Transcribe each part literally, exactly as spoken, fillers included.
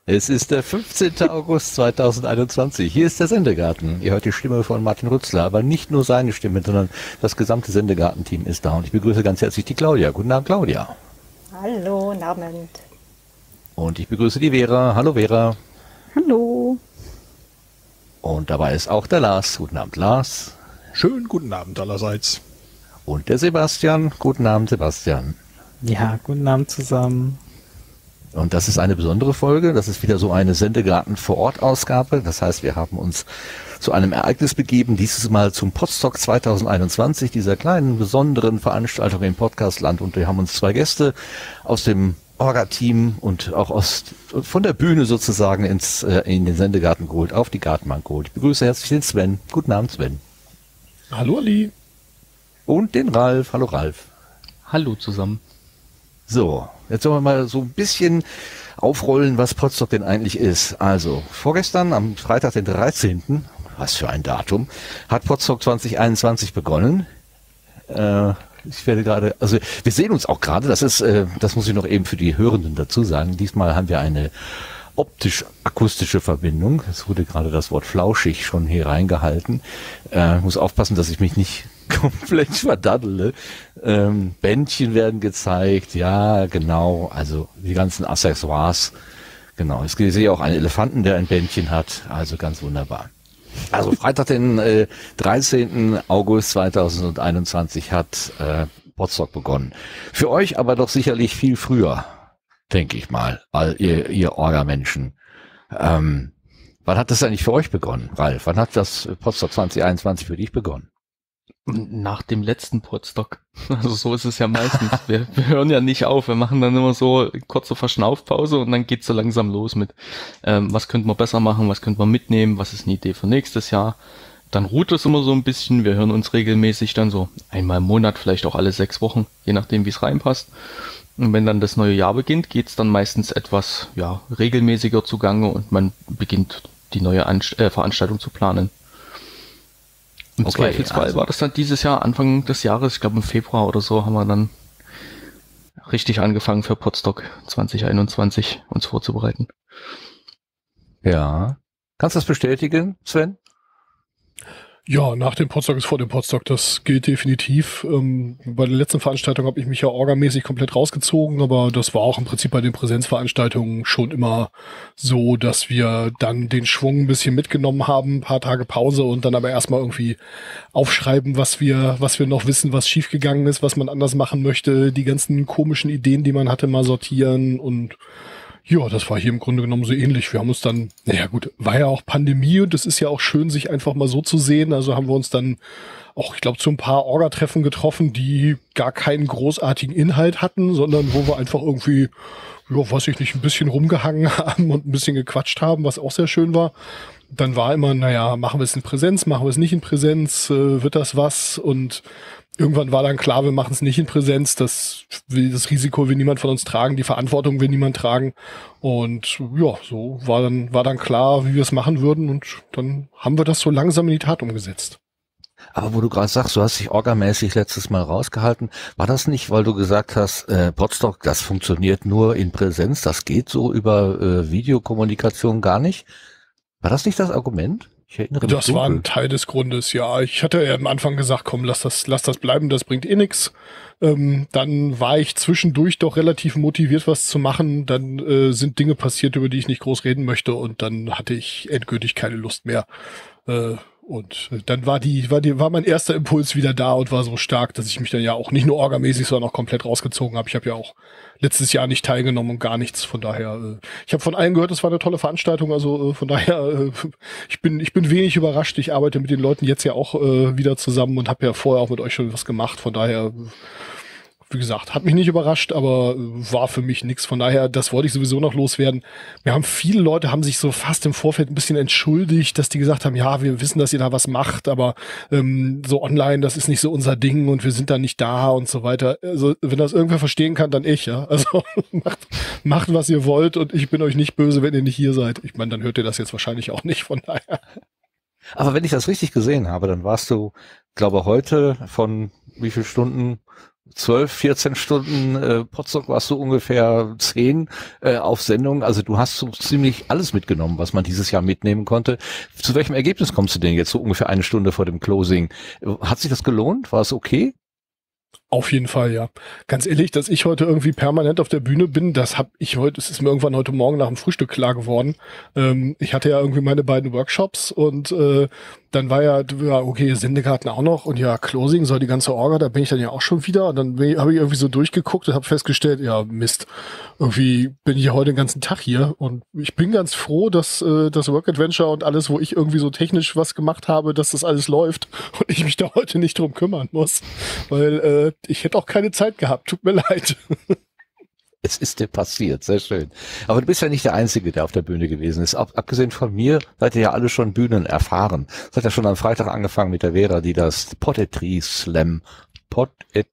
Es ist der fünfzehnten August zweitausendeinundzwanzig. Hier ist der Sendegarten. Ihr hört die Stimme von Martin Rützler, aber nicht nur seine Stimme, sondern das gesamte Sendegarten-Team ist da. Und ich begrüße ganz herzlich die Claudia. Guten Abend, Claudia. Hallo, guten Abend. Und ich begrüße die Vera. Hallo, Vera. Hallo. Und dabei ist auch der Lars. Guten Abend, Lars. Schönen guten Abend allerseits. Und der Sebastian. Guten Abend, Sebastian. Ja, guten Abend zusammen. Und das ist eine besondere Folge. Das ist wieder so eine Sendegarten-Vor-Ort-Ausgabe. Das heißt, wir haben uns zu einem Ereignis begeben, dieses Mal zum Podstock zweitausendeinundzwanzig, dieser kleinen, besonderen Veranstaltung im Podcastland. Und wir haben uns zwei Gäste aus dem Orga-Team und auch aus, von der Bühne sozusagen ins, äh, in den Sendegarten geholt, auf die Gartenbank geholt. Ich begrüße herzlich den Sven. Guten Abend, Sven. Hallo, Ali. Und den Ralf. Hallo, Ralf. Hallo zusammen. So, jetzt sollen wir mal so ein bisschen aufrollen, was Podstock denn eigentlich ist. Also, vorgestern, am Freitag, den dreizehnten, was für ein Datum, hat Podstock zwanzig einundzwanzig begonnen. Äh, ich werde gerade, also wir sehen uns auch gerade, das ist, äh, das muss ich noch eben für die Hörenden dazu sagen. Diesmal haben wir eine optisch-akustische Verbindung. Es wurde gerade das Wort flauschig schon hier reingehalten. Äh, muss aufpassen, dass ich mich nicht komplett verdaddele. Ähm, Bändchen werden gezeigt, ja, genau, also die ganzen Accessoires. Genau, ich sehe auch einen Elefanten, der ein Bändchen hat, also ganz wunderbar. Also Freitag, den äh, dreizehnten August zweitausendeinundzwanzig hat äh, Podstock begonnen. Für euch aber doch sicherlich viel früher, denke ich mal, all ihr, ihr Orga-Menschen. Ähm, wann hat das eigentlich für euch begonnen, Ralf? Wann hat das Podstock zwanzig einundzwanzig für dich begonnen? Nach dem letzten Podstock. Also so ist es ja meistens. wir, wir hören ja nicht auf. Wir machen dann immer so kurze Verschnaufpause und dann geht's so langsam los mit, ähm, was könnte man besser machen, was könnte man mitnehmen, was ist eine Idee für nächstes Jahr. Dann ruht es immer so ein bisschen. Wir hören uns regelmäßig dann so einmal im Monat, vielleicht auch alle sechs Wochen, je nachdem wie es reinpasst. Und wenn dann das neue Jahr beginnt, geht's dann meistens etwas ja regelmäßiger zugange und man beginnt die neue Anst- äh, Veranstaltung zu planen. Im okay, Zweifelsfall also war das dann dieses Jahr, Anfang des Jahres, ich glaube im Februar oder so, haben wir dann richtig angefangen für Podstock zwanzig einundzwanzig uns vorzubereiten. Ja. Kannst du das bestätigen, Sven? Ja, nach dem Podstock ist vor dem Podstock, das gilt definitiv. Ähm, bei der letzten Veranstaltung habe ich mich ja orgamäßig komplett rausgezogen, aber das war auch im Prinzip bei den Präsenzveranstaltungen schon immer so, dass wir dann den Schwung ein bisschen mitgenommen haben, ein paar Tage Pause und dann aber erstmal irgendwie aufschreiben, was wir, was wir noch wissen, was schiefgegangen ist, was man anders machen möchte, die ganzen komischen Ideen, die man hatte, mal sortieren und ja, das war hier im Grunde genommen so ähnlich. Wir haben uns dann, naja gut, war ja auch Pandemie und es ist ja auch schön, sich einfach mal so zu sehen. Also haben wir uns dann auch, ich glaube, zu ein paar Orga-Treffen getroffen, die gar keinen großartigen Inhalt hatten, sondern wo wir einfach irgendwie, ja, weiß ich nicht, ein bisschen rumgehangen haben und ein bisschen gequatscht haben, was auch sehr schön war. Dann war immer, naja, machen wir es in Präsenz, machen wir es nicht in Präsenz, äh, wird das was? Und irgendwann war dann klar, wir machen es nicht in Präsenz. Das, will, das Risiko will niemand von uns tragen, die Verantwortung will niemand tragen. Und ja, so war dann, war dann klar, wie wir es machen würden. Und dann haben wir das so langsam in die Tat umgesetzt. Aber wo du gerade sagst, du hast dich orgamäßig letztes Mal rausgehalten, war das nicht, weil du gesagt hast, äh, Podstock, das funktioniert nur in Präsenz, das geht so über äh, Videokommunikation gar nicht? War das nicht das Argument? Ich erinnere mich Das war dunkel. ein Teil des Grundes, ja. Ich hatte ja am Anfang gesagt, komm, lass das, lass das bleiben, das bringt eh nix. Ähm, dann war ich zwischendurch doch relativ motiviert, was zu machen. Dann äh, sind Dinge passiert, über die ich nicht groß reden möchte und dann hatte ich endgültig keine Lust mehr. Äh, Und dann war die, war die, war mein erster Impuls wieder da und war so stark, dass ich mich dann ja auch nicht nur orgamäßig, sondern auch komplett rausgezogen habe. Ich habe ja auch letztes Jahr nicht teilgenommen und gar nichts. Von daher, äh, ich habe von allen gehört, es war eine tolle Veranstaltung. Also äh, von daher, äh, ich bin, ich bin wenig überrascht. Ich arbeite mit den Leuten jetzt ja auch äh, wieder zusammen und habe ja vorher auch mit euch schon was gemacht. Von daher, wie gesagt, hat mich nicht überrascht, aber war für mich nichts. Von daher, das wollte ich sowieso noch loswerden. Wir haben viele Leute, haben sich so fast im Vorfeld ein bisschen entschuldigt, dass die gesagt haben, ja, wir wissen, dass ihr da was macht, aber ähm, so online, das ist nicht so unser Ding und wir sind da nicht da und so weiter. Also wenn das irgendwer verstehen kann, dann ich, ja. Also macht, macht, was ihr wollt und ich bin euch nicht böse, wenn ihr nicht hier seid. Ich meine, dann hört ihr das jetzt wahrscheinlich auch nicht, von daher. Aber wenn ich das richtig gesehen habe, dann warst du, glaube heute von wie viel Stunden zwölf, vierzehn Stunden äh, Potsdok warst du ungefähr zehn äh, auf Sendung. Also du hast so ziemlich alles mitgenommen, was man dieses Jahr mitnehmen konnte. Zu welchem Ergebnis kommst du denn jetzt so ungefähr eine Stunde vor dem Closing? Hat sich das gelohnt? War es okay? Auf jeden Fall, ja. Ganz ehrlich, dass ich heute irgendwie permanent auf der Bühne bin, das habe ich heute, es ist mir irgendwann heute Morgen nach dem Frühstück klar geworden. Ähm, ich hatte ja irgendwie meine beiden Workshops und äh, dann war ja, ja, okay, Sendegarten auch noch und ja, Closing, so die ganze Orga, da bin ich dann ja auch schon wieder und dann habe ich irgendwie so durchgeguckt und habe festgestellt, ja, Mist, irgendwie bin ich ja heute den ganzen Tag hier und ich bin ganz froh, dass äh, das Work Adventure und alles, wo ich irgendwie so technisch was gemacht habe, dass das alles läuft und ich mich da heute nicht drum kümmern muss, weil äh, ich hätte auch keine Zeit gehabt, tut mir leid. Es ist dir passiert, sehr schön. Aber du bist ja nicht der Einzige, der auf der Bühne gewesen ist. Ab, abgesehen von mir seid ihr ja alle schon Bühnen erfahren. Es hat ja schon am Freitag angefangen mit der Vera, die das Poetry Slam, Poetry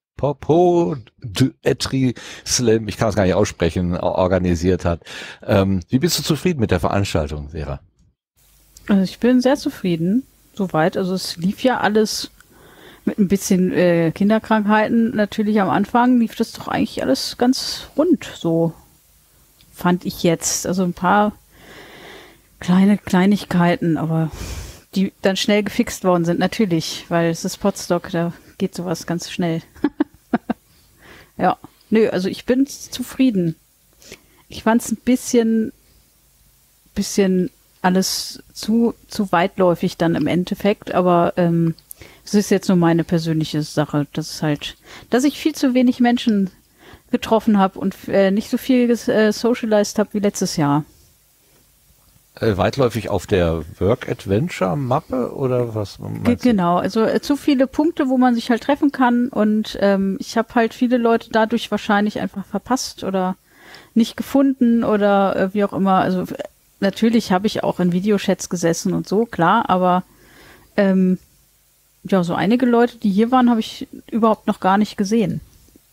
Slam, ich kann es gar nicht aussprechen, organisiert hat. Ähm, wie bist du zufrieden mit der Veranstaltung, Vera? Also ich bin sehr zufrieden, soweit. Also es lief ja alles mit ein bisschen äh, Kinderkrankheiten natürlich am Anfang, lief das doch eigentlich alles ganz rund, so fand ich jetzt. Also ein paar kleine Kleinigkeiten, aber die dann schnell gefixt worden sind, natürlich, weil es ist Potsdok, da geht sowas ganz schnell. Ja, nö, also ich bin zufrieden. Ich fand es ein bisschen, bisschen alles zu, zu weitläufig dann im Endeffekt, aber ähm, das ist jetzt nur meine persönliche Sache. Das ist halt, dass ich viel zu wenig Menschen getroffen habe und äh, nicht so viel äh, socialized habe wie letztes Jahr. Äh, weitläufig auf der Work-Adventure-Mappe oder was? Ge genau, also äh, zu viele Punkte, wo man sich halt treffen kann und ähm, ich habe halt viele Leute dadurch wahrscheinlich einfach verpasst oder nicht gefunden oder äh, wie auch immer. Also äh, natürlich habe ich auch in Videochats gesessen und so, klar, aber ähm, ja, so einige Leute, die hier waren, habe ich überhaupt noch gar nicht gesehen.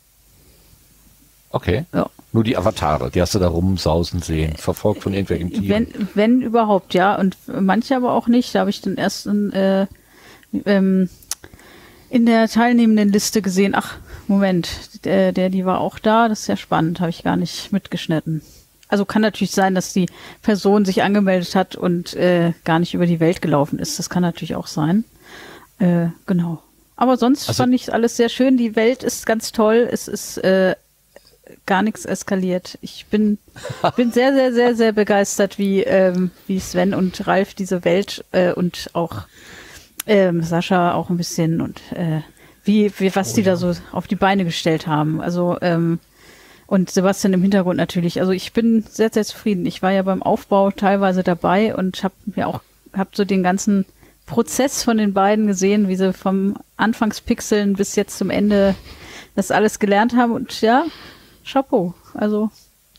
Okay. Ja. Nur die Avatare, die hast du da rumsausen sehen, verfolgt von irgendwelchen Tieren. Wenn, wenn überhaupt, ja. Und manche aber auch nicht. Da habe ich dann erst in, äh, ähm, in der teilnehmenden Liste gesehen. Ach, Moment, der, der, die war auch da. Das ist ja spannend, habe ich gar nicht mitgeschnitten. Also kann natürlich sein, dass die Person sich angemeldet hat und äh, gar nicht über die Welt gelaufen ist. Das kann natürlich auch sein. Äh, genau. Aber sonst also, fand ich alles sehr schön. Die Welt ist ganz toll. Es ist äh, gar nichts eskaliert. Ich bin bin sehr, sehr, sehr, sehr begeistert, wie ähm, wie Sven und Ralf diese Welt äh, und auch ähm, Sascha auch ein bisschen und äh, wie, wie was oh, die ja. da so auf die Beine gestellt haben. Also ähm, und Sebastian im Hintergrund natürlich. Also ich bin sehr, sehr zufrieden. Ich war ja beim Aufbau teilweise dabei und habe mir auch hab so den ganzen Prozess von den beiden gesehen, wie sie vom Anfangspixeln bis jetzt zum Ende das alles gelernt haben und ja, Chapeau, also.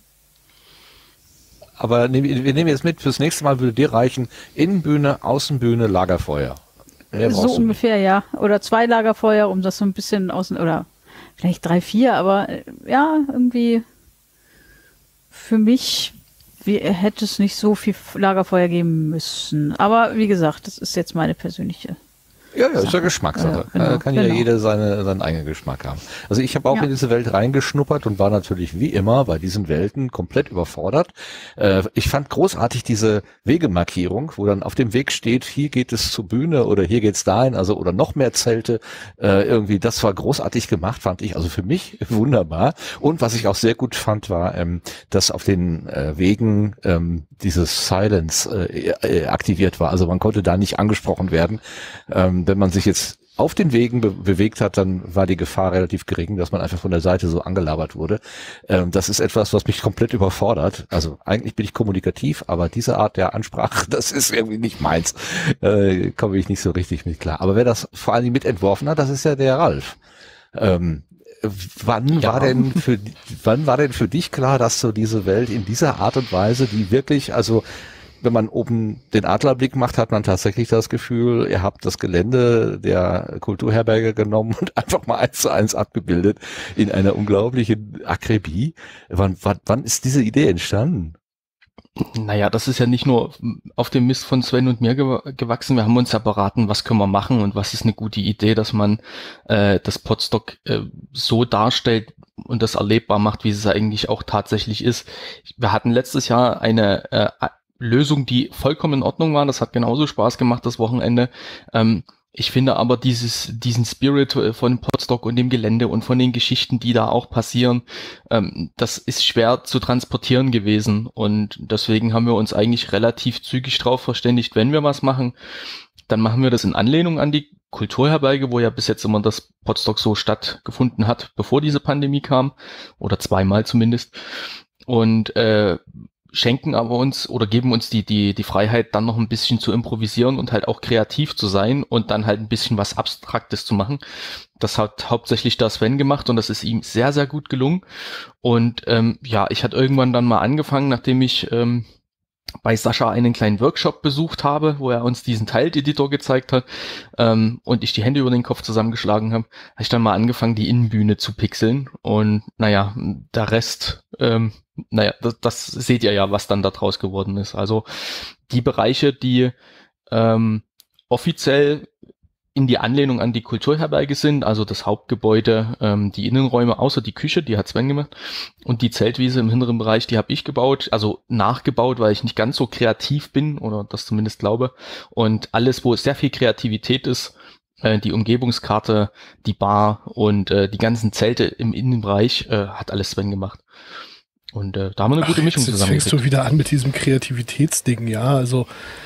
Aber wir nehmen jetzt mit, fürs nächste Mal würde dir reichen, Innenbühne, Außenbühne, Lagerfeuer. So ungefähr, ja. Oder zwei Lagerfeuer, um das so ein bisschen außen, oder vielleicht drei, vier, aber ja, irgendwie für mich wie, hätte es nicht so viel Lagerfeuer geben müssen. Aber wie gesagt, das ist jetzt meine persönliche Ja, ja, ist ja Geschmackssache. Ja, genau, kann ja genau. jeder seine, seinen eigenen Geschmack haben. Also ich habe auch ja. in diese Welt reingeschnuppert und war natürlich wie immer bei diesen Welten komplett überfordert. Äh, ich fand großartig diese Wegemarkierung, wo dann auf dem Weg steht, hier geht es zur Bühne oder hier geht's dahin, also oder noch mehr Zelte. Äh, irgendwie, das war großartig gemacht, fand ich. Also für mich wunderbar. Und was ich auch sehr gut fand, war, ähm, dass auf den äh, Wegen ähm, dieses Silence äh, äh, aktiviert war. Also man konnte da nicht angesprochen werden. Ähm, wenn man sich jetzt auf den Wegen be bewegt hat, dann war die Gefahr relativ gering, dass man einfach von der Seite so angelabert wurde. Ähm, das ist etwas, was mich komplett überfordert. Also eigentlich bin ich kommunikativ, aber diese Art der Ansprache, das ist irgendwie nicht meins. Äh, komme ich nicht so richtig mit klar. Aber wer das vor allen Dingen mitentworfen hat, das ist ja der Ralf. Ähm, wann ja. war denn für wann war denn für dich klar, dass so diese Welt in dieser Art und Weise, die wirklich, also wenn man oben den Adlerblick macht, hat man tatsächlich das Gefühl, ihr habt das Gelände der Kulturherberge genommen und einfach mal eins zu eins abgebildet in einer unglaublichen Akribie. Wann, wann, wann ist diese Idee entstanden? Naja, das ist ja nicht nur auf dem Mist von Sven und mir ge- gewachsen. Wir haben uns ja beraten, was können wir machen und was ist eine gute Idee, dass man äh, das Podstock äh, so darstellt und das erlebbar macht, wie es eigentlich auch tatsächlich ist. Wir hatten letztes Jahr eine äh, Lösung, die vollkommen in Ordnung war. Das hat genauso Spaß gemacht, das Wochenende. Ähm, Ich finde aber dieses, diesen Spirit von Podstock und dem Gelände und von den Geschichten, die da auch passieren, ähm, das ist schwer zu transportieren gewesen. Und deswegen haben wir uns eigentlich relativ zügig drauf verständigt, wenn wir was machen, dann machen wir das in Anlehnung an die Kulturherberge, wo ja bis jetzt immer das Podstock so stattgefunden hat, bevor diese Pandemie kam. Oder zweimal zumindest. Und äh, schenken aber uns oder geben uns die die die Freiheit, dann noch ein bisschen zu improvisieren und halt auch kreativ zu sein und dann halt ein bisschen was Abstraktes zu machen. Das hat hauptsächlich der Sven gemacht und das ist ihm sehr, sehr gut gelungen. Und ähm, ja, ich hatte irgendwann dann mal angefangen, nachdem ich ähm, bei Sascha einen kleinen Workshop besucht habe, wo er uns diesen Tile-Editor gezeigt hat ähm, und ich die Hände über den Kopf zusammengeschlagen habe, habe ich dann mal angefangen, die Innenbühne zu pixeln und naja, der Rest, ähm, naja, das, das seht ihr ja, was dann da draus geworden ist. Also die Bereiche, die ähm, offiziell in die Anlehnung an die Kulturherberge sind, also das Hauptgebäude, ähm, die Innenräume, außer die Küche, die hat Sven gemacht, und die Zeltwiese im hinteren Bereich, die habe ich gebaut, also nachgebaut, weil ich nicht ganz so kreativ bin oder das zumindest glaube. Und alles, wo sehr viel Kreativität ist, äh, die Umgebungskarte, die Bar und äh, die ganzen Zelte im Innenbereich, äh, hat alles Sven gemacht. Und äh, da haben wir eine gute Ach, Mischung jetzt, jetzt zusammengekriegt. fängst du wieder an mit diesem Kreativitätsding, ja, also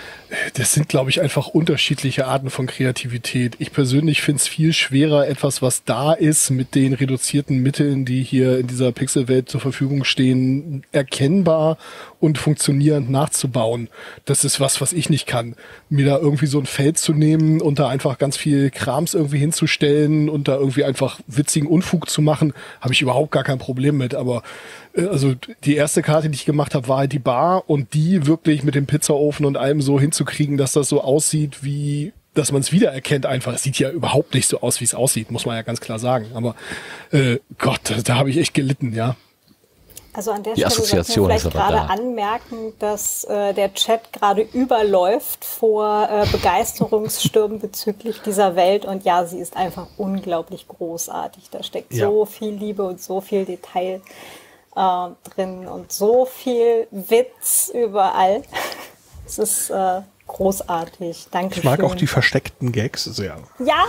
das sind, glaube ich, einfach unterschiedliche Arten von Kreativität. Ich persönlich finde es viel schwerer, etwas, was da ist, mit den reduzierten Mitteln, die hier in dieser Pixelwelt zur Verfügung stehen, erkennbar und funktionierend nachzubauen. Das ist was, was ich nicht kann. Mir da irgendwie so ein Feld zu nehmen und da einfach ganz viel Krams irgendwie hinzustellen und da irgendwie einfach witzigen Unfug zu machen, habe ich überhaupt gar kein Problem mit. Aber äh, also die erste Karte, die ich gemacht habe, war halt die Bar und die wirklich mit dem Pizzaofen und allem so hinzukriegen, dass das so aussieht, wie dass man es wiedererkennt einfach. Es sieht ja überhaupt nicht so aus, wie es aussieht, muss man ja ganz klar sagen. Aber äh, Gott, da, da habe ich echt gelitten, ja. Also an der Die Stelle Assoziation sollten wir ist vielleicht aber gerade da. anmerken, dass äh, der Chat gerade überläuft vor äh, Begeisterungsstürmen bezüglich dieser Welt. Und ja, sie ist einfach unglaublich großartig. Da steckt Ja. so viel Liebe und so viel Detail äh, drin und so viel Witz überall. Es ist äh, großartig. Danke. Ich mag auch die versteckten Gags sehr. Ja,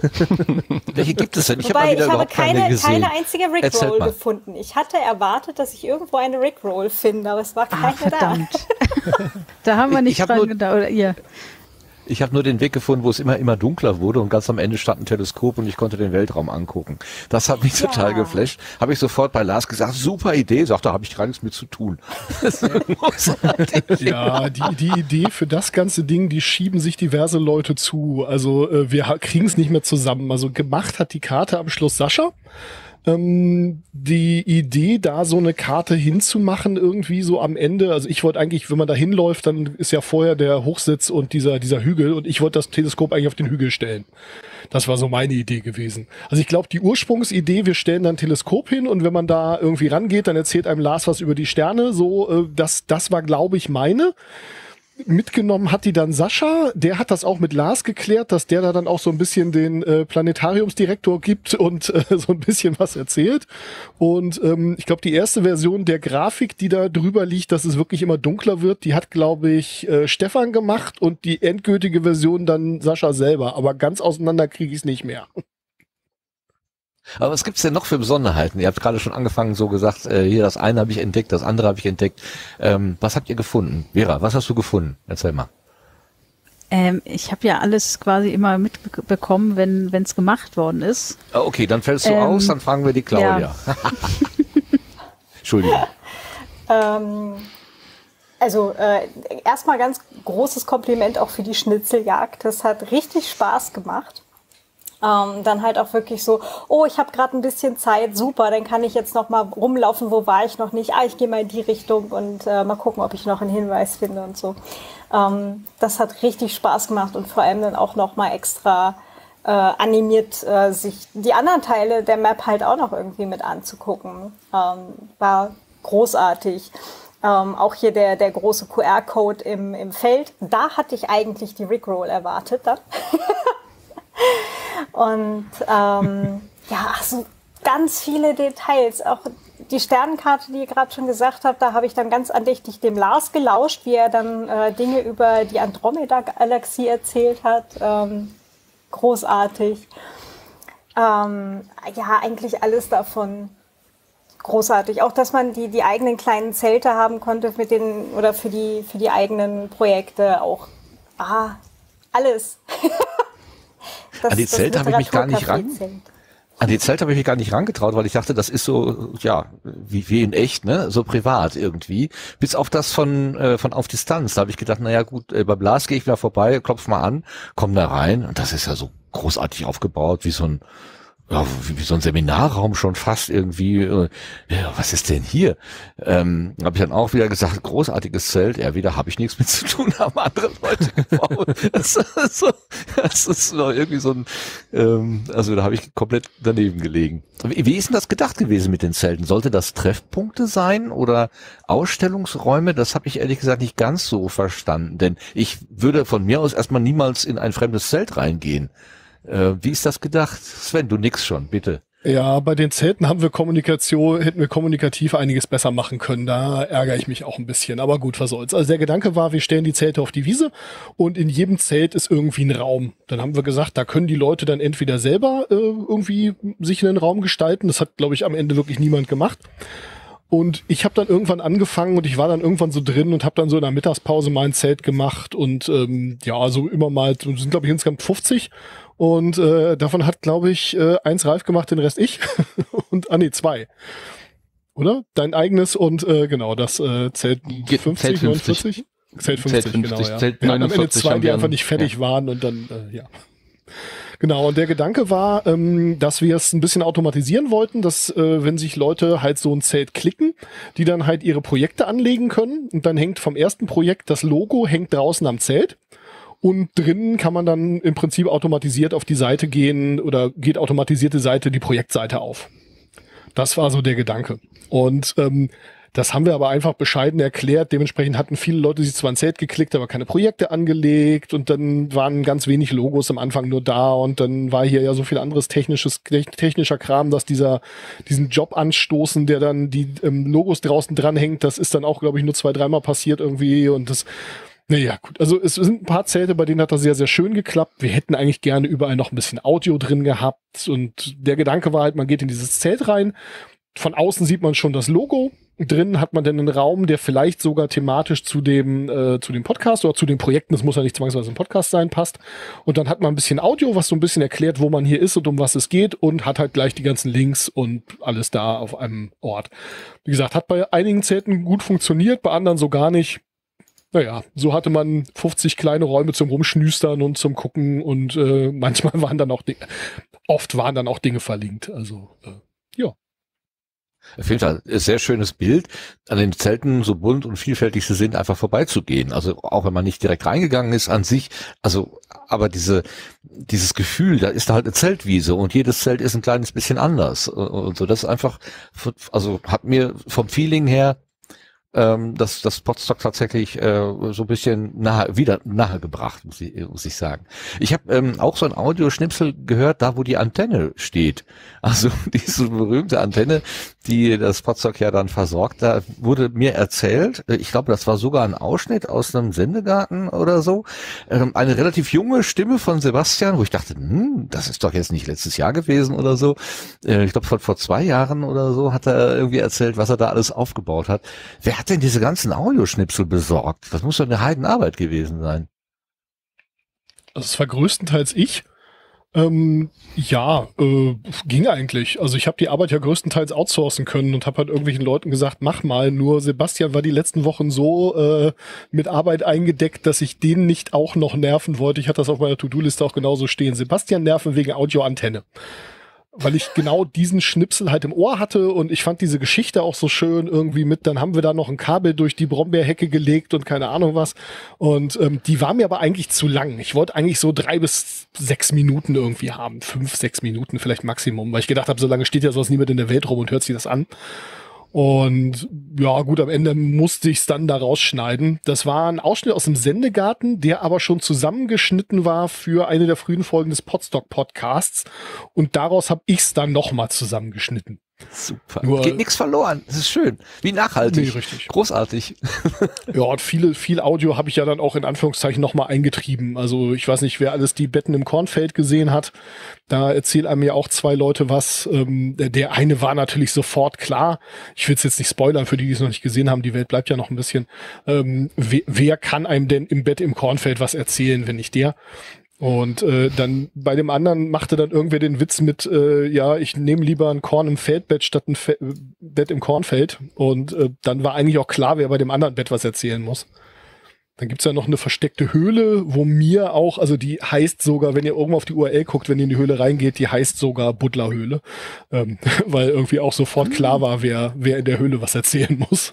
Welche gibt es denn? Ich habe mal wobei wieder ich habe überhaupt keine, keine, gesehen. keine einzige Erzählt Rickroll mal. gefunden. Ich hatte erwartet, dass ich irgendwo eine Rickroll finde, aber es war keine Ah, verdammt. Da haben wir Ich- nicht ich hab dran nur- gedacht. Oder ihr. Ich habe nur den Weg gefunden, wo es immer immer dunkler wurde und ganz am Ende stand ein Teleskop und ich konnte den Weltraum angucken. Das hat mich Ja. total geflasht. Habe ich sofort bei Lars gesagt, super Idee. Sagt, da habe ich gar nichts mit zu tun. Das ist großartig. Ja, die, die Idee für das ganze Ding, die schieben sich diverse Leute zu. Also äh, wir kriegen es nicht mehr zusammen. Also gemacht hat die Karte am Schluss Sascha. Ähm, die Idee, da so eine Karte hinzumachen, irgendwie so am Ende, also ich wollte eigentlich, wenn man da hinläuft, dann ist ja vorher der Hochsitz und dieser, dieser Hügel und ich wollte das Teleskop eigentlich auf den Hügel stellen. Das war so meine Idee gewesen. Also ich glaube, die Ursprungsidee, wir stellen dann ein Teleskop hin und wenn man da irgendwie rangeht, dann erzählt einem Lars was über die Sterne, so, äh, das, das war, glaube ich, meine. Mitgenommen hat die dann Sascha, der hat das auch mit Lars geklärt, dass der da dann auch so ein bisschen den äh, Planetariumsdirektor gibt und äh, so ein bisschen was erzählt. Und ähm, ich glaube, die erste Version der Grafik, die da drüber liegt, dass es wirklich immer dunkler wird, die hat, glaube ich, äh, Stefan gemacht und die endgültige Version dann Sascha selber. Aber ganz auseinander kriege ich es nicht mehr. Aber was gibt's denn noch für Besonderheiten? Ihr habt gerade schon angefangen, so gesagt, äh, hier das eine habe ich entdeckt, das andere habe ich entdeckt. Ähm, was habt ihr gefunden? Vera, was hast du gefunden? Erzähl mal. Ähm, ich habe ja alles quasi immer mitbekommen, wenn es gemacht worden ist. Ah, okay, dann fällst du Ähm, aus, dann fragen wir die Claudia. ja. Entschuldigung. Ähm, also äh, erstmal ganz großes Kompliment auch für die Schnitzeljagd. Das hat richtig Spaß gemacht. Ähm, dann halt auch wirklich so, oh, ich habe gerade ein bisschen Zeit, super, dann kann ich jetzt noch mal rumlaufen, wo war ich noch nicht? Ah, ich gehe mal in die Richtung und äh, mal gucken, ob ich noch einen Hinweis finde und so. Ähm, das hat richtig Spaß gemacht und vor allem dann auch noch mal extra äh, animiert, äh, sich die anderen Teile der Map halt auch noch irgendwie mit anzugucken. Ähm, war großartig. Ähm, auch hier der, der große Q R-Code im, im Feld. Da hatte ich eigentlich die Rickroll erwartet dann. Und ähm, ja, ach so ganz viele Details. Auch die Sternenkarte, die ihr gerade schon gesagt habt, da habe ich dann ganz andächtig dem Lars gelauscht, wie er dann äh, Dinge über die Andromeda-Galaxie erzählt hat. Ähm, großartig. Ähm, ja, eigentlich alles davon großartig. Auch, dass man die, die eigenen kleinen Zelte haben konnte mit den, oder für die, für die eigenen Projekte auch. Ah, alles. das, An die Zelte habe ich mich gar nicht ran. An die Zelte habe ich mich gar nicht rangetraut, weil ich dachte, das ist so, ja, wie, wie in echt, ne, so privat irgendwie. Bis auf das von, äh, von auf Distanz. Da habe ich gedacht, naja gut, äh, bei Blas gehe ich wieder vorbei, klopf mal an, komm da rein. Und das ist ja so großartig aufgebaut, wie so ein, ja, wie, wie so ein Seminarraum schon fast irgendwie. Äh, ja, was ist denn hier? Ähm, habe ich dann auch wieder gesagt, großartiges Zelt. Ja, wieder habe ich nichts mit zu tun, haben andere Leute gebaut. das, ist so, das ist so irgendwie so ein, ähm, also da habe ich komplett daneben gelegen. Wie, wie ist denn das gedacht gewesen mit den Zelten? Sollte das Treffpunkte sein oder Ausstellungsräume? Das habe ich ehrlich gesagt nicht ganz so verstanden, denn ich würde von mir aus erstmal niemals in ein fremdes Zelt reingehen. Äh, wie ist das gedacht? Sven, du nix schon, bitte. Ja, bei den Zelten haben wir Kommunikation, hätten wir kommunikativ einiges besser machen können. Da ärgere ich mich auch ein bisschen. Aber gut, was soll's. Also der Gedanke war, wir stellen die Zelte auf die Wiese und in jedem Zelt ist irgendwie ein Raum. Dann haben wir gesagt, da können die Leute dann entweder selber äh, irgendwie sich einen Raum gestalten. Das hat, glaube ich, am Ende wirklich niemand gemacht. Und ich habe dann irgendwann angefangen und ich war dann irgendwann so drin und habe dann so in der Mittagspause mal ein Zelt gemacht und ähm, ja, also immer mal, sind glaube ich insgesamt fünfzig und äh, davon hat glaube ich äh, eins Ralf gemacht, den Rest ich und, ah nee, zwei. Oder? Dein eigenes und äh, genau, das äh, Zelt fünfzig, Zelt fünfzig. neunundvierzig? Zelt fünfzig, Zelt fünfzig, genau, ja. Zelt Wir hatten am Ende neunundvierzig zwei, die wir einfach nicht fertig ja. waren und dann, äh, ja. Genau, und der Gedanke war, ähm, dass wir es ein bisschen automatisieren wollten, dass äh, wenn sich Leute halt so ein Zelt klicken, die dann halt ihre Projekte anlegen können und dann hängt vom ersten Projekt das Logo, hängt draußen am Zelt und drinnen kann man dann im Prinzip automatisiert auf die Seite gehen oder geht automatisierte Seite die Projektseite auf. Das war so der Gedanke. Und ähm, das haben wir aber einfach bescheiden erklärt. Dementsprechend hatten viele Leute sich zwar ein Zelt geklickt, aber keine Projekte angelegt und dann waren ganz wenig Logos am Anfang nur da und dann war hier ja so viel anderes technisches, technischer Kram, dass dieser, diesen Job anstoßen, der dann die ähm, Logos draußen dranhängt, das ist dann auch, glaube ich, nur zwei, dreimal passiert irgendwie und das, naja, gut. Also es sind ein paar Zelte, bei denen hat das sehr, sehr schön geklappt. Wir hätten eigentlich gerne überall noch ein bisschen Audio drin gehabt und der Gedanke war halt, man geht in dieses Zelt rein, von außen sieht man schon das Logo. Drin hat man dann einen Raum, der vielleicht sogar thematisch zu dem äh, zu dem Podcast oder zu den Projekten, das muss ja nicht zwangsweise ein Podcast sein, passt. Und dann hat man ein bisschen Audio, was so ein bisschen erklärt, wo man hier ist und um was es geht und hat halt gleich die ganzen Links und alles da auf einem Ort. Wie gesagt, hat bei einigen Zelten gut funktioniert, bei anderen so gar nicht. Naja, so hatte man fünfzig kleine Räume zum Rumschnüstern und zum Gucken und äh, manchmal waren dann auch Dinge, oft waren dann auch Dinge verlinkt. Also, äh, ja. Auf jeden Fall ein sehr schönes Bild, an den Zelten, so bunt und vielfältig sie sind, einfach vorbeizugehen. Also auch wenn man nicht direkt reingegangen ist an sich, also aber diese dieses Gefühl, da ist da halt eine Zeltwiese und jedes Zelt ist ein kleines bisschen anders und so. Das ist einfach, also hat mir vom Feeling her ähm, das das Podstock tatsächlich äh, so ein bisschen nahe, wieder nahe gebracht, muss ich, muss ich sagen. Ich habe ähm, auch so ein Audioschnipsel gehört, da wo die Antenne steht. Also diese berühmte Antenne, die das Podstock ja dann versorgt, da wurde mir erzählt, ich glaube, das war sogar ein Ausschnitt aus einem Sendegarten oder so, ähm, eine relativ junge Stimme von Sebastian, wo ich dachte, hm, das ist doch jetzt nicht letztes Jahr gewesen oder so. Äh, ich glaube, vor, vor zwei Jahren oder so hat er irgendwie erzählt, was er da alles aufgebaut hat. Wer hat denn diese ganzen Audioschnipsel besorgt? Das muss doch eine Heidenarbeit gewesen sein. Also es war größtenteils ich. Ähm, ja, äh, ging eigentlich. Also ich habe die Arbeit ja größtenteils outsourcen können und habe halt irgendwelchen Leuten gesagt, mach mal. Nur Sebastian war die letzten Wochen so äh, mit Arbeit eingedeckt, dass ich den nicht auch noch nerven wollte. Ich hatte das auf meiner To-Do-Liste auch genauso stehen. Sebastian nerven wegen Audioantenne. Weil ich genau diesen Schnipsel halt im Ohr hatte und ich fand diese Geschichte auch so schön irgendwie mit, dann haben wir da noch ein Kabel durch die Brombeerhecke gelegt und keine Ahnung was und ähm, die war mir aber eigentlich zu lang. Ich wollte eigentlich so drei bis sechs Minuten irgendwie haben, fünf, sechs Minuten vielleicht Maximum, weil ich gedacht habe, so lange steht ja sowas niemand in der Welt rum und hört sich das an. Und ja, gut, am Ende musste ich es dann da rausschneiden. Das war ein Ausschnitt aus dem Sendegarten, der aber schon zusammengeschnitten war für eine der frühen Folgen des Podstock-Podcasts. Und daraus habe ich es dann nochmal zusammengeschnitten. Super. Nur, geht nichts verloren. Das ist schön. Wie nachhaltig. Nee, richtig. Großartig. Ja, und viele, viel Audio habe ich ja dann auch in Anführungszeichen nochmal eingetrieben. Also ich weiß nicht, wer alles die Betten im Kornfeld gesehen hat. Da erzählen einem ja auch zwei Leute was. Ähm, der, der eine war natürlich sofort klar. Ich will es jetzt nicht spoilern für die, die es noch nicht gesehen haben. Die Welt bleibt ja noch ein bisschen. Ähm, wer, wer kann einem denn im Bett im Kornfeld was erzählen, wenn nicht der? Und äh, dann bei dem anderen machte dann irgendwer den Witz mit, äh, ja, ich nehme lieber ein Korn im Feldbett statt ein Fe- Bett im Kornfeld. Und äh, dann war eigentlich auch klar, wer bei dem anderen Bett was erzählen muss. Dann gibt's ja noch eine versteckte Höhle, wo mir auch, also die heißt sogar, wenn ihr irgendwo auf die U R L guckt, wenn ihr in die Höhle reingeht, die heißt sogar Buddlerhöhle. Ähm, weil irgendwie auch sofort klar war, wer, wer in der Höhle was erzählen muss.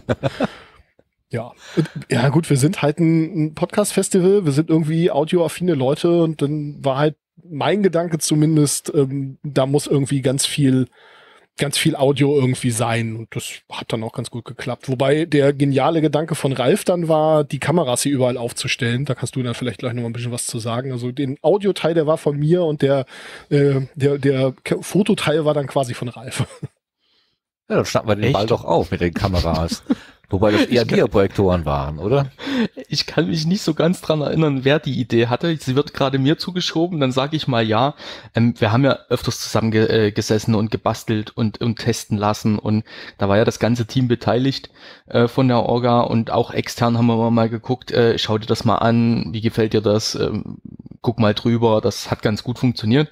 Ja, ja gut, wir sind halt ein, ein Podcast-Festival, wir sind irgendwie audioaffine Leute und dann war halt mein Gedanke zumindest, ähm, da muss irgendwie ganz viel, ganz viel Audio irgendwie sein und das hat dann auch ganz gut geklappt. Wobei der geniale Gedanke von Ralf dann war, die Kameras hier überall aufzustellen. Da kannst du dann vielleicht gleich noch mal ein bisschen was zu sagen. Also den Audioteil, der war von mir und der, äh, der, der Fototeil war dann quasi von Ralf. Ja, dann schnappen wir den Echt? Ball doch auf mit den Kameras. Wobei das eher Dia-Projektoren waren, oder? Ich kann mich nicht so ganz dran erinnern, wer die Idee hatte. Sie wird gerade mir zugeschoben, dann sage ich mal ja. Ähm, wir haben ja öfters zusammen ge äh, gesessen und gebastelt und, und testen lassen und da war ja das ganze Team beteiligt äh, von der Orga und auch extern haben wir mal geguckt, äh, schau dir das mal an, wie gefällt dir das, ähm, guck mal drüber, das hat ganz gut funktioniert.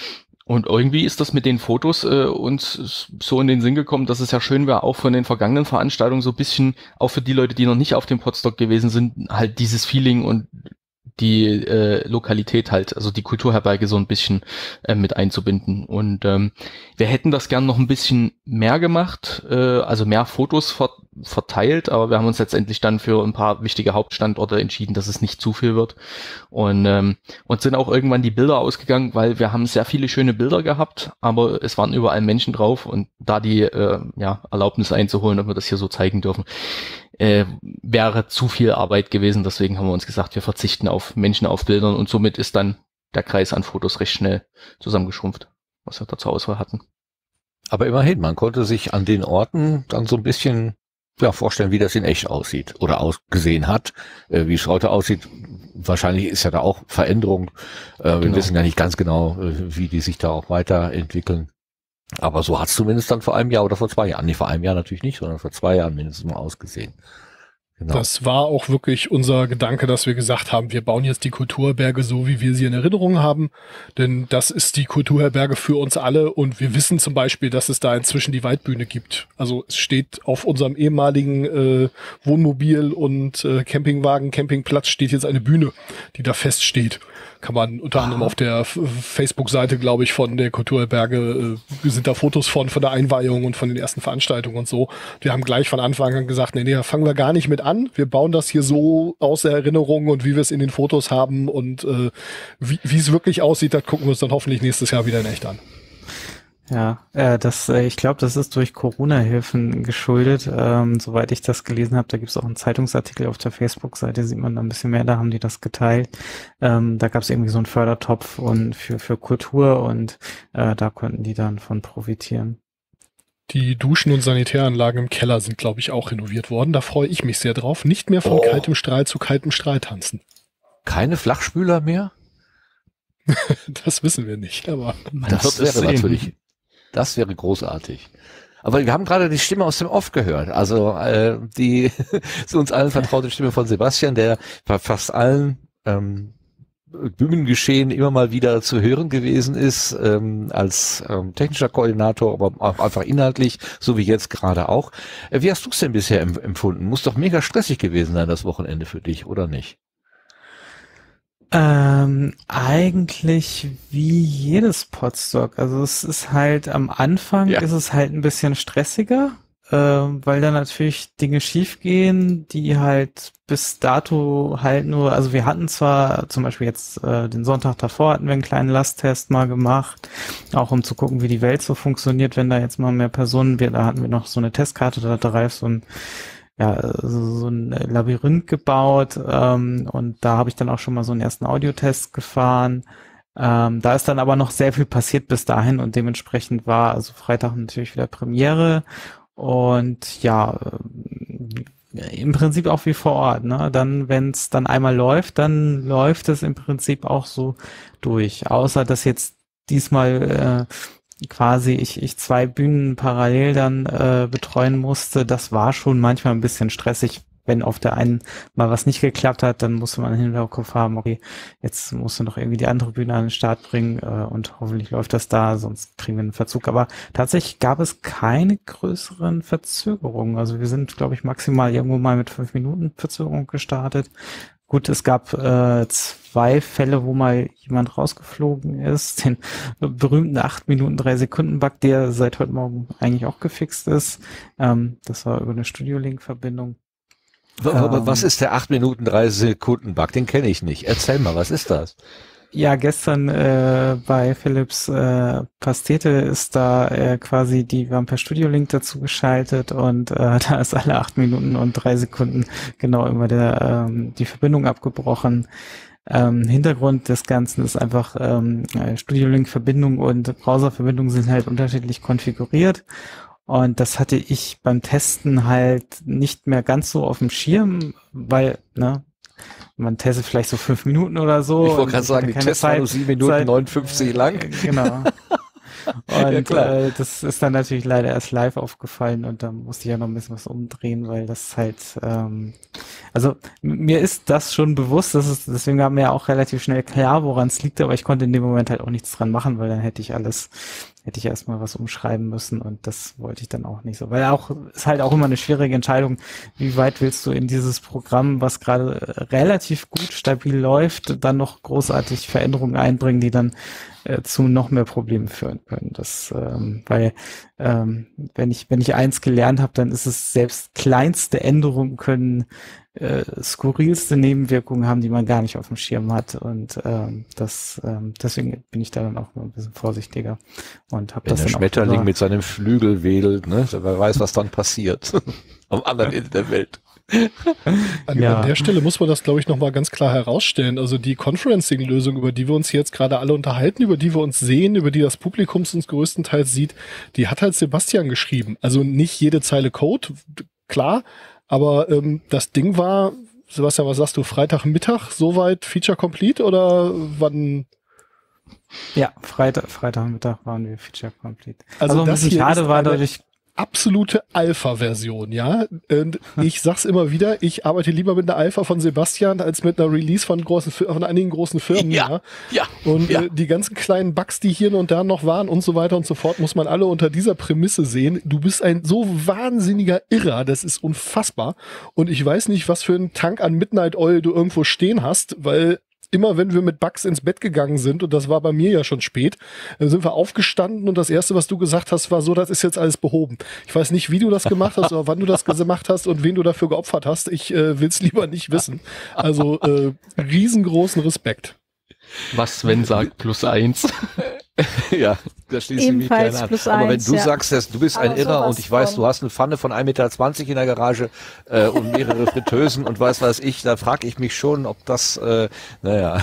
Und irgendwie ist das mit den Fotos äh, uns so in den Sinn gekommen, dass es ja schön wäre, auch von den vergangenen Veranstaltungen so ein bisschen, auch für die Leute, die noch nicht auf dem Podstock gewesen sind, halt dieses Feeling und die äh, Lokalität halt, also die Kulturherberge so ein bisschen äh, mit einzubinden. Und ähm, wir hätten das gern noch ein bisschen mehr gemacht, äh, also mehr Fotos ver verteilt, aber wir haben uns letztendlich dann für ein paar wichtige Hauptstandorte entschieden, dass es nicht zu viel wird. Und ähm, uns sind auch irgendwann die Bilder ausgegangen, weil wir haben sehr viele schöne Bilder gehabt, aber es waren überall Menschen drauf und da die äh, ja, Erlaubnis einzuholen, ob wir das hier so zeigen dürfen, Äh, wäre zu viel Arbeit gewesen. Deswegen haben wir uns gesagt, wir verzichten auf Menschen auf Bildern und somit ist dann der Kreis an Fotos recht schnell zusammengeschrumpft, was wir da zur Auswahl hatten. Aber immerhin, man konnte sich an den Orten dann so ein bisschen ja, vorstellen, wie das in echt aussieht oder ausgesehen hat, äh, wie es heute aussieht. Wahrscheinlich ist ja da auch Veränderung. Äh, wir Genau. wissen ja nicht ganz genau, äh, wie die sich da auch weiterentwickeln. Aber so hat es zumindest dann vor einem Jahr oder vor zwei Jahren, nee, vor einem Jahr natürlich nicht, sondern vor zwei Jahren mindestens mal ausgesehen. Genau. Das war auch wirklich unser Gedanke, dass wir gesagt haben, wir bauen jetzt die Kulturherberge so, wie wir sie in Erinnerung haben. Denn das ist die Kulturherberge für uns alle und wir wissen zum Beispiel, dass es da inzwischen die Waldbühne gibt. Also es steht auf unserem ehemaligen äh, Wohnmobil und äh, Campingwagen, Campingplatz steht jetzt eine Bühne, die da feststeht. Kann man unter anderem auf der F- Facebook-Seite, glaube ich, von der Kulturherberge, äh, sind da Fotos von, von der Einweihung und von den ersten Veranstaltungen und so. Wir haben gleich von Anfang an gesagt, nee, nee, da fangen wir gar nicht mit an. Wir bauen das hier so aus der Erinnerung und wie wir es in den Fotos haben und äh, wie wie es wirklich aussieht, das gucken wir uns dann hoffentlich nächstes Jahr wieder in echt an. Ja, äh, das, äh, ich glaube, das ist durch Corona-Hilfen geschuldet. Ähm, soweit ich das gelesen habe, da gibt es auch einen Zeitungsartikel auf der Facebook-Seite, sieht man da ein bisschen mehr, da haben die das geteilt. Ähm, da gab es irgendwie so einen Fördertopf und für für Kultur und äh, da konnten die dann von profitieren. Die Duschen und Sanitäranlagen im Keller sind, glaube ich, auch renoviert worden. Da freue ich mich sehr drauf. Nicht mehr von Oh. kaltem Strahl zu kaltem Strahl tanzen. Keine Flachspüler mehr? Das wissen wir nicht, aber Man Das wird es wäre sehen. natürlich, das wäre großartig. Aber wir haben gerade die Stimme aus dem Off gehört. Also äh, die zu uns allen vertraute Stimme von Sebastian, der bei fast allen ähm, Bühnengeschehen immer mal wieder zu hören gewesen ist, ähm, als ähm, technischer Koordinator, aber auch einfach inhaltlich, so wie jetzt gerade auch. Äh, wie hast du es denn bisher em- empfunden? Muss doch mega stressig gewesen sein, das Wochenende für dich, oder nicht? Ähm, eigentlich wie jedes Podstock. Also es ist halt am Anfang Ja. ist es halt ein bisschen stressiger. äh, weil da natürlich Dinge schiefgehen, die halt bis dato halt nur, also wir hatten zwar zum Beispiel jetzt äh, den Sonntag davor hatten wir einen kleinen Lasttest mal gemacht, auch um zu gucken, wie die Welt so funktioniert, wenn da jetzt mal mehr Personen wird, da hatten wir noch so eine Testkarte, da hat der Ralf so ein ja, so, so ein Labyrinth gebaut ähm, und da habe ich dann auch schon mal so einen ersten Audiotest gefahren. Ähm, da ist dann aber noch sehr viel passiert bis dahin und dementsprechend war also Freitag natürlich wieder Premiere und ja, äh, im Prinzip auch wie vor Ort, ne? Dann, wenn es dann einmal läuft, dann läuft es im Prinzip auch so durch. Außer dass jetzt diesmal äh, quasi ich, ich zwei Bühnen parallel dann äh, betreuen musste, das war schon manchmal ein bisschen stressig. Wenn auf der einen mal was nicht geklappt hat, dann musste man hin und Kopf haben, okay, jetzt musst du noch irgendwie die andere Bühne an den Start bringen äh, und hoffentlich läuft das da, sonst kriegen wir einen Verzug. Aber tatsächlich gab es keine größeren Verzögerungen. Also wir sind, glaube ich, maximal irgendwo mal mit fünf Minuten Verzögerung gestartet. Gut, es gab äh, zwei Fälle, wo mal jemand rausgeflogen ist. Den berühmten acht Minuten drei Sekunden Bug, der seit heute Morgen eigentlich auch gefixt ist. Ähm, das war über eine Studio-Link-Verbindung. Was ist der acht Minuten drei Sekunden Bug? Den kenne ich nicht. Erzähl mal, was ist das? Ja, gestern äh, bei Philips äh, Pastete ist da äh, quasi, die wir haben per Studio Link dazu geschaltet und äh, da ist alle acht Minuten und drei Sekunden genau immer der ähm, die Verbindung abgebrochen. Ähm, Hintergrund des Ganzen ist einfach ähm, Studio Link Verbindung und Browser-Verbindung sind halt unterschiedlich konfiguriert. Und das hatte ich beim Testen halt nicht mehr ganz so auf dem Schirm, weil, ne, man testet vielleicht so fünf Minuten oder so. Ich wollte gerade sagen, die Tests waren nur sieben Minuten neunundfünfzig lang. Genau. Und ja, äh, das ist dann natürlich leider erst live aufgefallen und da musste ich ja noch ein bisschen was umdrehen, weil das halt, ähm, also mir ist das schon bewusst, das ist, deswegen war mir ja auch relativ schnell klar, woran es liegt, aber ich konnte in dem Moment halt auch nichts dran machen, weil dann hätte ich alles, hätte ich erstmal was umschreiben müssen und das wollte ich dann auch nicht so, weil auch, ist halt auch immer eine schwierige Entscheidung, wie weit willst du in dieses Programm, was gerade relativ gut stabil läuft, dann noch großartig Veränderungen einbringen, die dann äh, zu noch mehr Problemen führen können. Das, ähm, weil ähm, wenn ich wenn ich eins gelernt habe, dann ist es, selbst kleinste Änderungen können äh, skurrilste Nebenwirkungen haben, die man gar nicht auf dem Schirm hat und ähm, das ähm, deswegen bin ich da dann auch mal ein bisschen vorsichtiger und habe das dann dann der Schmetterling auch mit seinem Flügel wedelt, ne? Wer weiß, was dann passiert am anderen Ende der Welt. An, ja. an der Stelle muss man das, glaube ich, nochmal ganz klar herausstellen. Also die Conferencing-Lösung, über die wir uns jetzt gerade alle unterhalten, über die wir uns sehen, über die das Publikum uns größtenteils sieht, die hat halt Sebastian geschrieben. Also nicht jede Zeile Code, klar, aber ähm, das Ding war, Sebastian, was sagst du, Freitagmittag, soweit Feature Complete oder wann? Ja, Freitag, Freitagmittag waren wir Feature Complete. Also, also das ein bisschen schade war dadurch, absolute Alpha-Version, ja. Und ich sag's immer wieder, ich arbeite lieber mit einer Alpha von Sebastian als mit einer Release von großen, von einigen großen Firmen, ja. Ja. ja. Und ja. Äh, die ganzen kleinen Bugs, die hier und da noch waren und so weiter und so fort, muss man alle unter dieser Prämisse sehen. Du bist ein so wahnsinniger Irrer, das ist unfassbar. Und ich weiß nicht, was für einen Tank an Midnight Oil du irgendwo stehen hast, weil immer wenn wir mit Bugs ins Bett gegangen sind, und das war bei mir ja schon spät, dann sind wir aufgestanden und das Erste, was du gesagt hast, war so, das ist jetzt alles behoben. Ich weiß nicht, wie du das gemacht hast oder wann du das gemacht hast und wen du dafür geopfert hast. Ich äh, will es lieber nicht wissen. Also äh, riesengroßen Respekt. Was Sven sagt, plus eins. Ja, da schließe ich mich gerne an. Plus Aber eins, wenn du ja. sagst, dass du bist Aber ein Irrer sowas und ich weiß, von. du hast eine Pfanne von ein Meter zwanzig in der Garage äh, und mehrere Fritteusen und was weiß ich, da frage ich mich schon, ob das, äh, naja.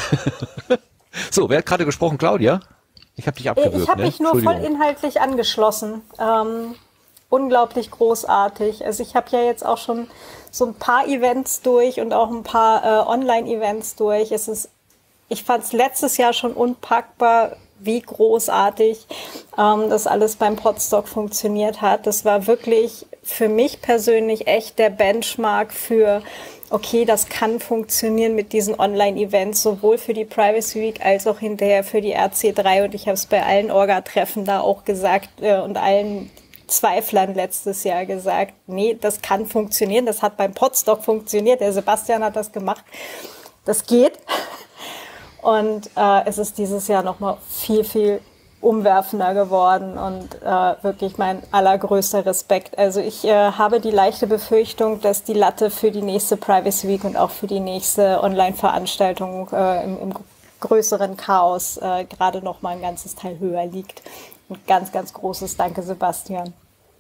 So, wer hat gerade gesprochen? Claudia? Ich habe dich abgewürgt, Ich habe ne? mich nur voll Entschuldigung. inhaltlich angeschlossen. Ähm, unglaublich großartig. Also ich habe ja jetzt auch schon so ein paar Events durch und auch ein paar äh, Online-Events durch. Es ist, ich fand es letztes Jahr schon unpackbar, wie großartig ähm, das alles beim Podstock funktioniert hat. Das war wirklich für mich persönlich echt der Benchmark für, okay, das kann funktionieren mit diesen Online-Events, sowohl für die Privacy Week als auch hinterher für die R C drei. Und ich habe es bei allen Orga-Treffen da auch gesagt äh, und allen Zweiflern letztes Jahr gesagt, nee, das kann funktionieren. Das hat beim Podstock funktioniert. Der Sebastian hat das gemacht. Das geht. Und äh, es ist dieses Jahr nochmal viel, viel umwerfender geworden und äh, wirklich mein allergrößter Respekt. Also ich äh, habe die leichte Befürchtung, dass die Latte für die nächste Privacy Week und auch für die nächste Online-Veranstaltung äh, im, im größeren Chaos äh, gerade noch mal ein ganzes Teil höher liegt. Ein ganz, ganz großes Danke, Sebastian.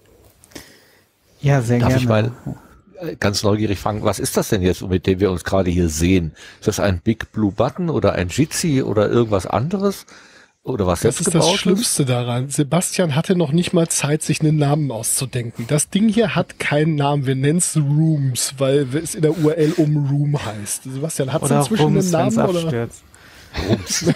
Ja, sehr Darf gerne. ich mal ganz neugierig fragen, was ist das denn jetzt, mit dem wir uns gerade hier sehen? Ist das ein Big Blue Button oder ein Jitsi oder irgendwas anderes? Oder was Das jetzt ist das gebaut Schlimmste daran. Sebastian hatte noch nicht mal Zeit, sich einen Namen auszudenken. Das Ding hier hat keinen Namen. Wir nennen es Rooms, weil es in der U R L um Room heißt. Sebastian, hat es inzwischen einen Namen? Oder? Rums.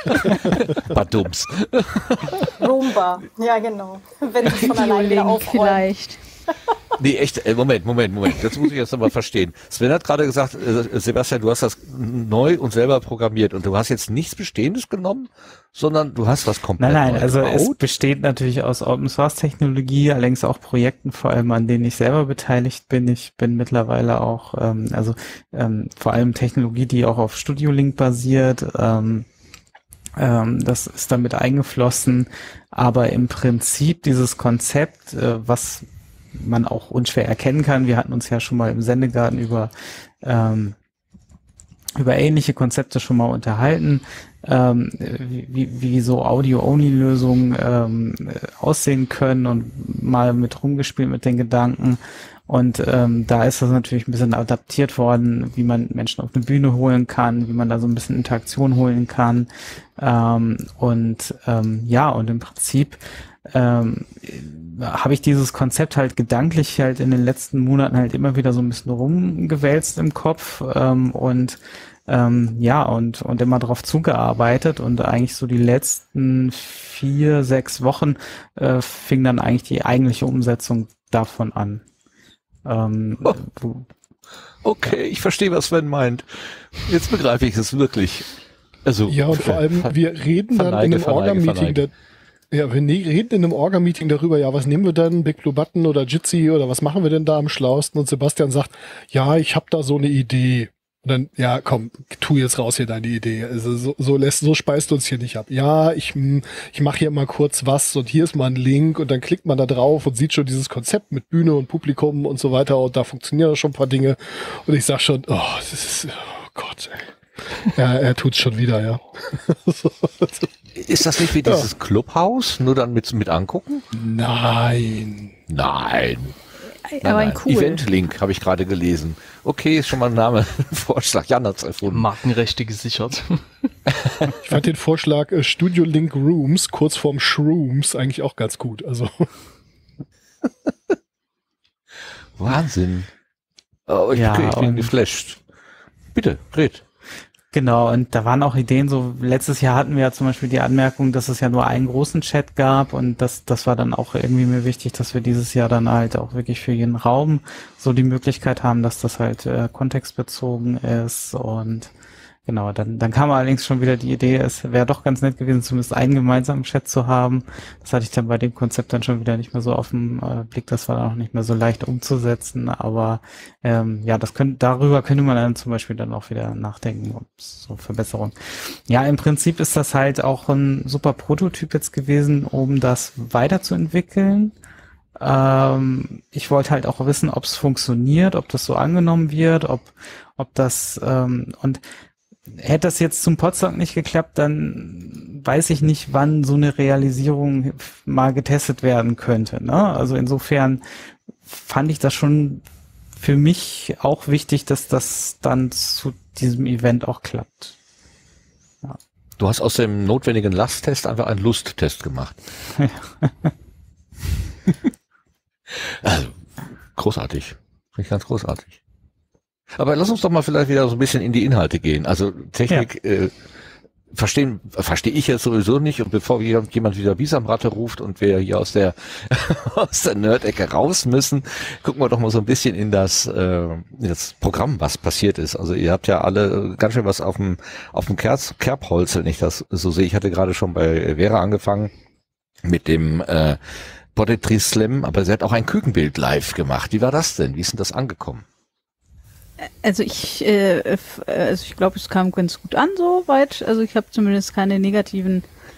Badums. Roomba, ja genau. Wenn es von alleine wieder aufräumt. Vielleicht. Nee, echt, äh, Moment, Moment, Moment. Das muss ich jetzt nochmal verstehen. Sven hat gerade gesagt, äh, Sebastian, du hast das neu und selber programmiert und du hast jetzt nichts Bestehendes genommen, sondern du hast was komplett Nein, nein, neu also gebaut. es besteht natürlich aus Open Source Technologie, allerdings auch Projekten, vor allem an denen ich selber beteiligt bin. Ich bin mittlerweile auch, ähm, also ähm, vor allem Technologie, die auch auf Studio Link basiert. Ähm, ähm, das ist damit eingeflossen, aber im Prinzip dieses Konzept, äh, was man auch unschwer erkennen kann. Wir hatten uns ja schon mal im Sendegarten über ähm, über ähnliche Konzepte schon mal unterhalten, ähm, wie, wie so Audio-Only-Lösungen ähm, aussehen können und mal mit rumgespielt mit den Gedanken. Und ähm, da ist das natürlich ein bisschen adaptiert worden, wie man Menschen auf eine Bühne holen kann, wie man da so ein bisschen Interaktion holen kann. Ähm, und ähm, ja, und im Prinzip ähm, habe ich dieses Konzept halt gedanklich halt in den letzten Monaten halt immer wieder so ein bisschen rumgewälzt im Kopf ähm, und ähm, ja, und und immer darauf zugearbeitet und eigentlich so die letzten vier, sechs Wochen äh, fing dann eigentlich die eigentliche Umsetzung davon an. Ähm, Oh. wo, Okay, ich verstehe, was Sven meint. Jetzt begreife ich es wirklich. Also, Ja, und vor allem, wir reden dann in verneige, einem verneige, Orga-Meeting, verneige. da, ja, wir ne- reden in einem Orga-Meeting darüber, ja, was nehmen wir denn, Big Blue Button oder Jitsi oder was machen wir denn da am schlausten? Und Sebastian sagt, ja, ich habe da so eine Idee. Und dann, ja, komm, tu jetzt raus hier deine Idee. Also so, so lässt, so speist du uns hier nicht ab. Ja, ich, hm, ich mache hier mal kurz was und hier ist mal ein Link und dann klickt man da drauf und sieht schon dieses Konzept mit Bühne und Publikum und so weiter und da funktionieren schon ein paar Dinge. Und ich sag schon, oh, das ist, oh Gott, ey. Ja, er tut's schon wieder, ja. ist das nicht wie Ja. dieses Clubhouse, nur dann mit, mit angucken? Nein. Nein. Nein, Aber nein. cool. Event-Link habe ich gerade gelesen. Okay, ist schon mal ein Name, ein Vorschlag. Jan hat's erfunden. Markenrechte gesichert. Ich fand den Vorschlag äh, Studio Link Rooms, kurz vorm Shrooms, eigentlich auch ganz gut. Also Wahnsinn. Oh, ich, Ja, okay, ich bin und- geflasht. Bitte, red. Genau, und da waren auch Ideen, so letztes Jahr hatten wir ja zum Beispiel die Anmerkung, dass es ja nur einen großen Chat gab und das, das war dann auch irgendwie mir wichtig, dass wir dieses Jahr dann halt auch wirklich für jeden Raum so die Möglichkeit haben, dass das halt äh, kontextbezogen ist und genau, dann, dann kam allerdings schon wieder die Idee, es wäre doch ganz nett gewesen, zumindest einen gemeinsamen Chat zu haben. Das hatte ich dann bei dem Konzept dann schon wieder nicht mehr so auf dem äh, Blick, das war dann auch nicht mehr so leicht umzusetzen, aber ähm, ja, das könnte, darüber könnte man dann zum Beispiel dann auch wieder nachdenken, ob so Verbesserungen. Ja, im Prinzip ist das halt auch ein super Prototyp jetzt gewesen, um das weiterzuentwickeln. Ähm, ich wollte halt auch wissen, ob es funktioniert, ob das so angenommen wird, ob, ob das ähm, und hätte das jetzt zum Potsdam nicht geklappt, dann weiß ich nicht, wann so eine Realisierung mal getestet werden könnte. Ne? Also insofern fand ich das schon für mich auch wichtig, dass das dann zu diesem Event auch klappt. Du hast aus dem notwendigen Lasttest einfach einen Lusttest gemacht. Also, großartig. Finde ich ganz großartig. Aber lass uns doch mal vielleicht wieder so ein bisschen in die Inhalte gehen. Also Technik äh, verstehen verstehe ich jetzt sowieso nicht. Und bevor jemand wieder Bisamratte ruft und wir hier aus der aus der Nerd-Ecke raus müssen, gucken wir doch mal so ein bisschen in das äh, in das Programm, was passiert ist. Also ihr habt ja alle ganz schön was auf dem auf dem Kerz, Kerbholz, wenn ich das so sehe. Ich hatte gerade schon bei Vera angefangen mit dem äh, Poetry Slam, aber sie hat auch ein Kükenbild live gemacht. Wie war das denn? Wie ist denn das angekommen? Also ich, äh, f- also ich glaube, es kam ganz gut an soweit. Also ich habe zumindest keine negativen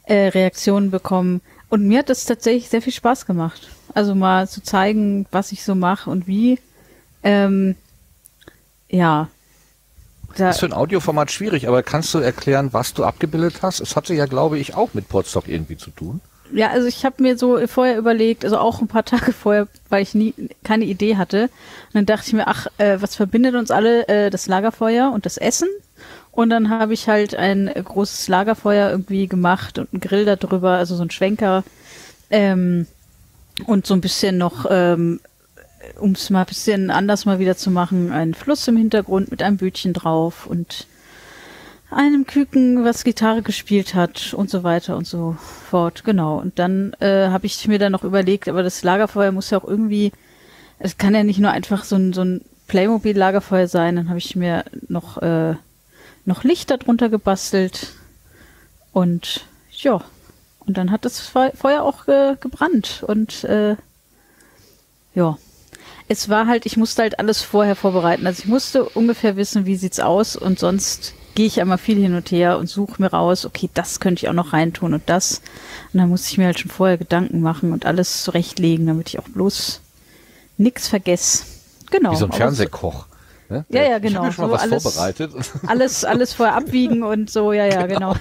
äh, Reaktionen bekommen. Und mir hat das tatsächlich sehr viel Spaß gemacht. Also mal zu zeigen, was ich so mache und wie. Ähm, ja. Da, ist für ein Audioformat schwierig, aber kannst du erklären, was du abgebildet hast? Es hatte ja, glaube ich, auch mit Podsdok irgendwie zu tun. Ja, also ich habe mir so vorher überlegt, also auch ein paar Tage vorher, weil ich nie keine Idee hatte. Und dann dachte ich mir, ach, äh, was verbindet uns alle? Äh, das Lagerfeuer und das Essen. Und dann habe ich halt ein großes Lagerfeuer irgendwie gemacht und einen Grill da drüber, also so ein Schwenker. Ähm, und so ein bisschen noch, ähm, um es mal ein bisschen anders mal wieder zu machen, einen Fluss im Hintergrund mit einem Bötchen drauf und einem Küken, was Gitarre gespielt hat und so weiter und so fort. Genau. Und dann äh, habe ich mir dann noch überlegt, aber das Lagerfeuer muss ja auch irgendwie, es kann ja nicht nur einfach so ein, so ein Playmobil-Lagerfeuer sein. Dann habe ich mir noch, äh, noch Licht darunter gebastelt und ja, und dann hat das Feuer auch äh, gebrannt und äh, ja. Es war halt, ich musste halt alles vorher vorbereiten. Also ich musste ungefähr wissen, wie sieht's aus und sonst gehe ich einmal viel hin und her und suche mir raus, okay, das könnte ich auch noch reintun und das. Und dann musste ich mir halt schon vorher Gedanken machen und alles zurechtlegen, damit ich auch bloß nichts vergesse. Genau. Wie so ein Fernsehkoch. Ne? Ja, ja, genau. Ich habe mir schon mal so was alles, vorbereitet. Alles, alles vorher abwiegen und so, ja, ja, genau.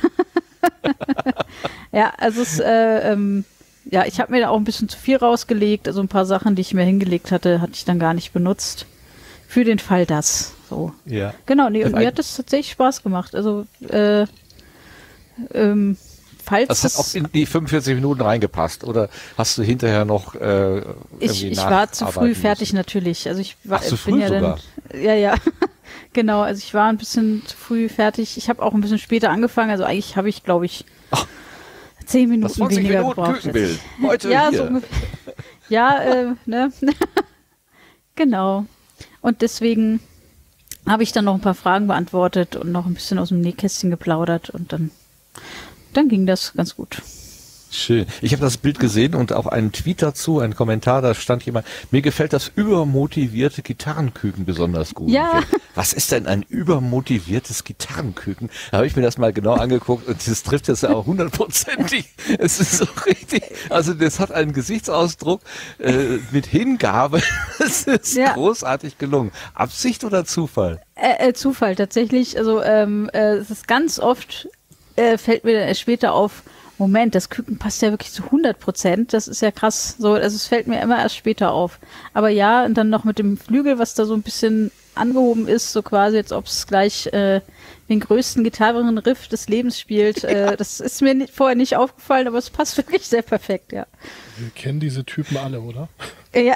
Ja, also es, äh, ähm, ja, ich habe mir da auch ein bisschen zu viel rausgelegt. Also ein paar Sachen, die ich mir hingelegt hatte, hatte ich dann gar nicht benutzt. Für den Fall das. So. Ja. Genau, nee, und mir hat das tatsächlich Spaß gemacht. Also, äh, ähm, falls das hat auch in die fünfundvierzig Minuten reingepasst, oder hast du hinterher noch äh, ich, ich war zu früh fertig müssen? Natürlich. Also ich war Ach, zu bin früh ja sogar. Dann, ja, ja. Genau, also ich war ein bisschen zu früh fertig. Ich habe auch ein bisschen später angefangen, also eigentlich habe ich, glaube ich, Ach, zehn Minuten weniger Minuten gebraucht. Kükenbild. Heute ja, hier. so ungefähr. Ja, äh, ne? Genau. Und deswegen habe ich dann noch ein paar Fragen beantwortet und noch ein bisschen aus dem Nähkästchen geplaudert und dann, dann ging das ganz gut. Schön. Ich habe das Bild gesehen und auch einen Tweet dazu, einen Kommentar, da stand jemand, mir gefällt das übermotivierte Gitarrenküken besonders gut. Ja. Was ist denn ein übermotiviertes Gitarrenküken? Da habe ich mir das mal genau angeguckt und das trifft jetzt ja auch hundertprozentig. Es ist so richtig, also das hat einen Gesichtsausdruck äh, mit Hingabe. Es ist ja. großartig gelungen. Absicht oder Zufall? Äh, äh, Zufall tatsächlich. Also ähm, äh, es ist ganz oft, äh, fällt mir später auf, Moment, das Küken passt ja wirklich zu hundert Prozent. Das ist ja krass. So, also es fällt mir immer erst später auf. Aber ja, und dann noch mit dem Flügel, was da so ein bisschen angehoben ist, so quasi, als ob es gleich äh, den größten Gitarrenriff des Lebens spielt. Äh, das ist mir nicht, vorher nicht aufgefallen, aber es passt wirklich sehr perfekt, ja. Wir kennen diese Typen alle, oder? Ja.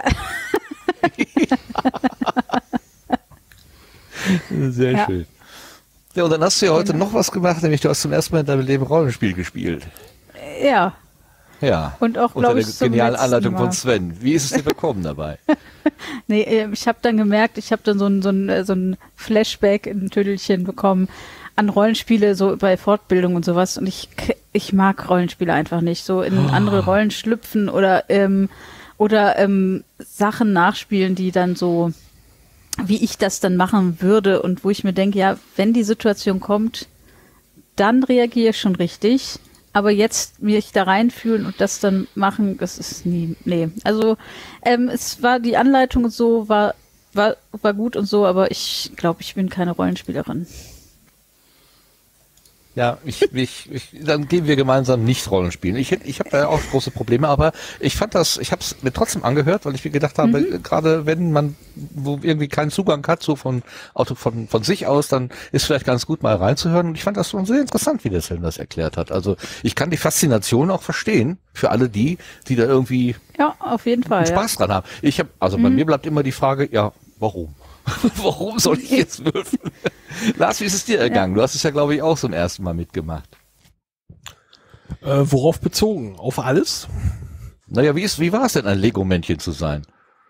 Sehr ja. schön. Ja, und dann hast du ja heute genau. noch was gemacht, nämlich du hast zum ersten Mal in deinem Leben Rollenspiel gespielt. Ja. Ja. Und auch, glaube ich, unter der genialen Anleitung von Sven. Wie ist es dir bekommen dabei? Nee, ich habe dann gemerkt, ich habe dann so ein, so ein, so ein Flashback in ein Tüdelchen bekommen an Rollenspiele, so bei Fortbildung und sowas. Und ich, ich mag Rollenspiele einfach nicht. So in oh. andere Rollen schlüpfen oder, ähm, oder ähm, Sachen nachspielen, die dann so, wie ich das dann machen würde und wo ich mir denke, ja, wenn die Situation kommt, dann reagiere ich schon richtig. Aber jetzt mich da reinfühlen und das dann machen, das ist nie, nee. Also ähm, es war, die Anleitung und so war, war, war gut und so, aber ich glaube, ich bin keine Rollenspielerin. Ja, ich, ich, ich, dann gehen wir gemeinsam nicht Rollenspielen. Ich, ich habe da ja auch große Probleme, aber ich fand das, ich habe es mir trotzdem angehört, weil ich mir gedacht habe, mhm. gerade wenn man wo irgendwie keinen Zugang hat, so von Auto von von sich aus, dann ist vielleicht ganz gut mal reinzuhören. Und ich fand das schon sehr interessant, wie der Sven das erklärt hat. Also ich kann die Faszination auch verstehen für alle die, die da irgendwie ja auf jeden Fall Spaß ja. dran haben. Ich habe, also mhm. bei mir bleibt immer die Frage, ja, warum? Warum soll ich jetzt würfeln? Lars, wie ist es dir ergangen? Ja. Du hast es ja, glaube ich, auch zum ersten Mal mitgemacht. Äh, worauf bezogen? Auf alles? Naja, wie, ist, wie war es denn, ein Lego-Männchen zu sein?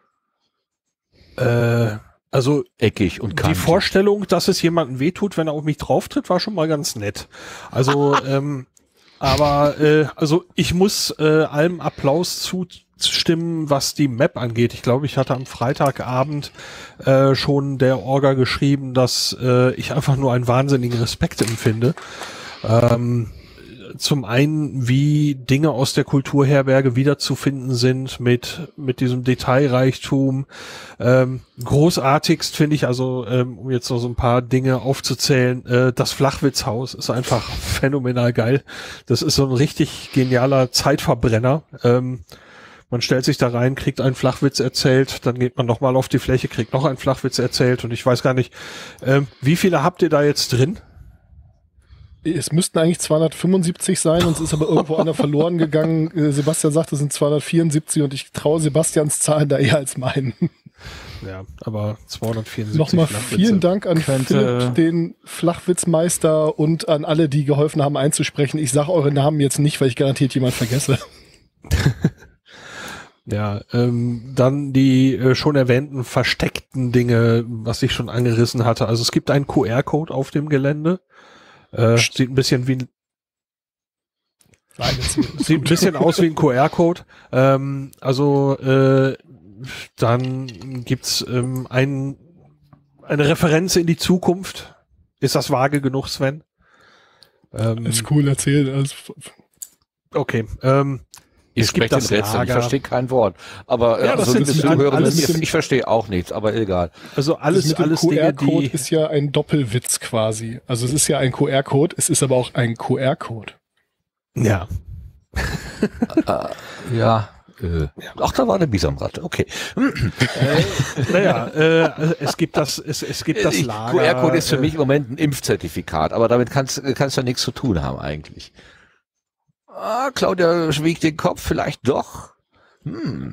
Äh, also eckig und kantig. Die Vorstellung, dass es jemandem wehtut, wenn er auf mich drauftritt, war schon mal ganz nett. Also, ähm, aber äh, also ich muss äh, allem Applaus zustimmen, was die Map angeht. Ich glaube, ich hatte am Freitagabend äh, schon der Orga geschrieben, dass äh, ich einfach nur einen wahnsinnigen Respekt empfinde. Ähm, zum einen, wie Dinge aus der Kulturherberge wiederzufinden sind mit mit diesem Detailreichtum. Ähm, großartigst finde ich, also ähm, um jetzt noch so ein paar Dinge aufzuzählen, äh, das Flachwitzhaus ist einfach phänomenal geil. Das ist so ein richtig genialer Zeitverbrenner. Ähm, man stellt sich da rein, kriegt einen Flachwitz erzählt, dann geht man nochmal auf die Fläche, kriegt noch einen Flachwitz erzählt und ich weiß gar nicht, ähm, wie viele habt ihr da jetzt drin? Es müssten eigentlich zweihundertfünfundsiebzig sein, uns ist aber irgendwo einer verloren gegangen. Sebastian sagt, es sind zweihundertvierundsiebzig und ich traue Sebastians Zahlen da eher als meinen. Ja, aber zweihundertvierundsiebzig. Nochmal vielen Dank an Könnte- Philipp, den Flachwitzmeister, und an alle, die geholfen haben einzusprechen. Ich sage eure Namen jetzt nicht, weil ich garantiert jemand vergesse. Ja, ähm, dann die äh, schon erwähnten versteckten Dinge, was ich schon angerissen hatte. Also es gibt einen Q R-Code auf dem Gelände. Äh, sieht ein bisschen wie ein, Nein, jetzt- sieht ein bisschen aus wie ein Q R-Code. Ähm, also äh, dann gibt's ähm, ein, eine Referenz in die Zukunft. Ist das vage genug, Sven? Ähm, ist cool erzählt. Also, okay. Ähm, Ihr Es gibt sprecht das den Rätsel, ich Lager. verstehe kein Wort. Aber Ja, äh, das also, sind liebe mit- Zuhörer, alles ich, mit dem- ich verstehe auch nichts, aber egal. also das alles, mit dem alles Q Dinge, R-Code die ist ja ein Doppelwitz quasi. Also es ist ja ein Q R-Code, es ist aber auch ein Q R-Code. ja. Äh, ja. Äh, ach, da war eine Bisamratte. Okay. Naja, äh, es gibt das, es, es gibt das Lager. Q R-Code ist für äh, mich im Moment ein Impfzertifikat, aber damit kannst kannst du ja nichts zu tun haben eigentlich. Ah, Claudia schwiegt den Kopf, vielleicht doch. Hm.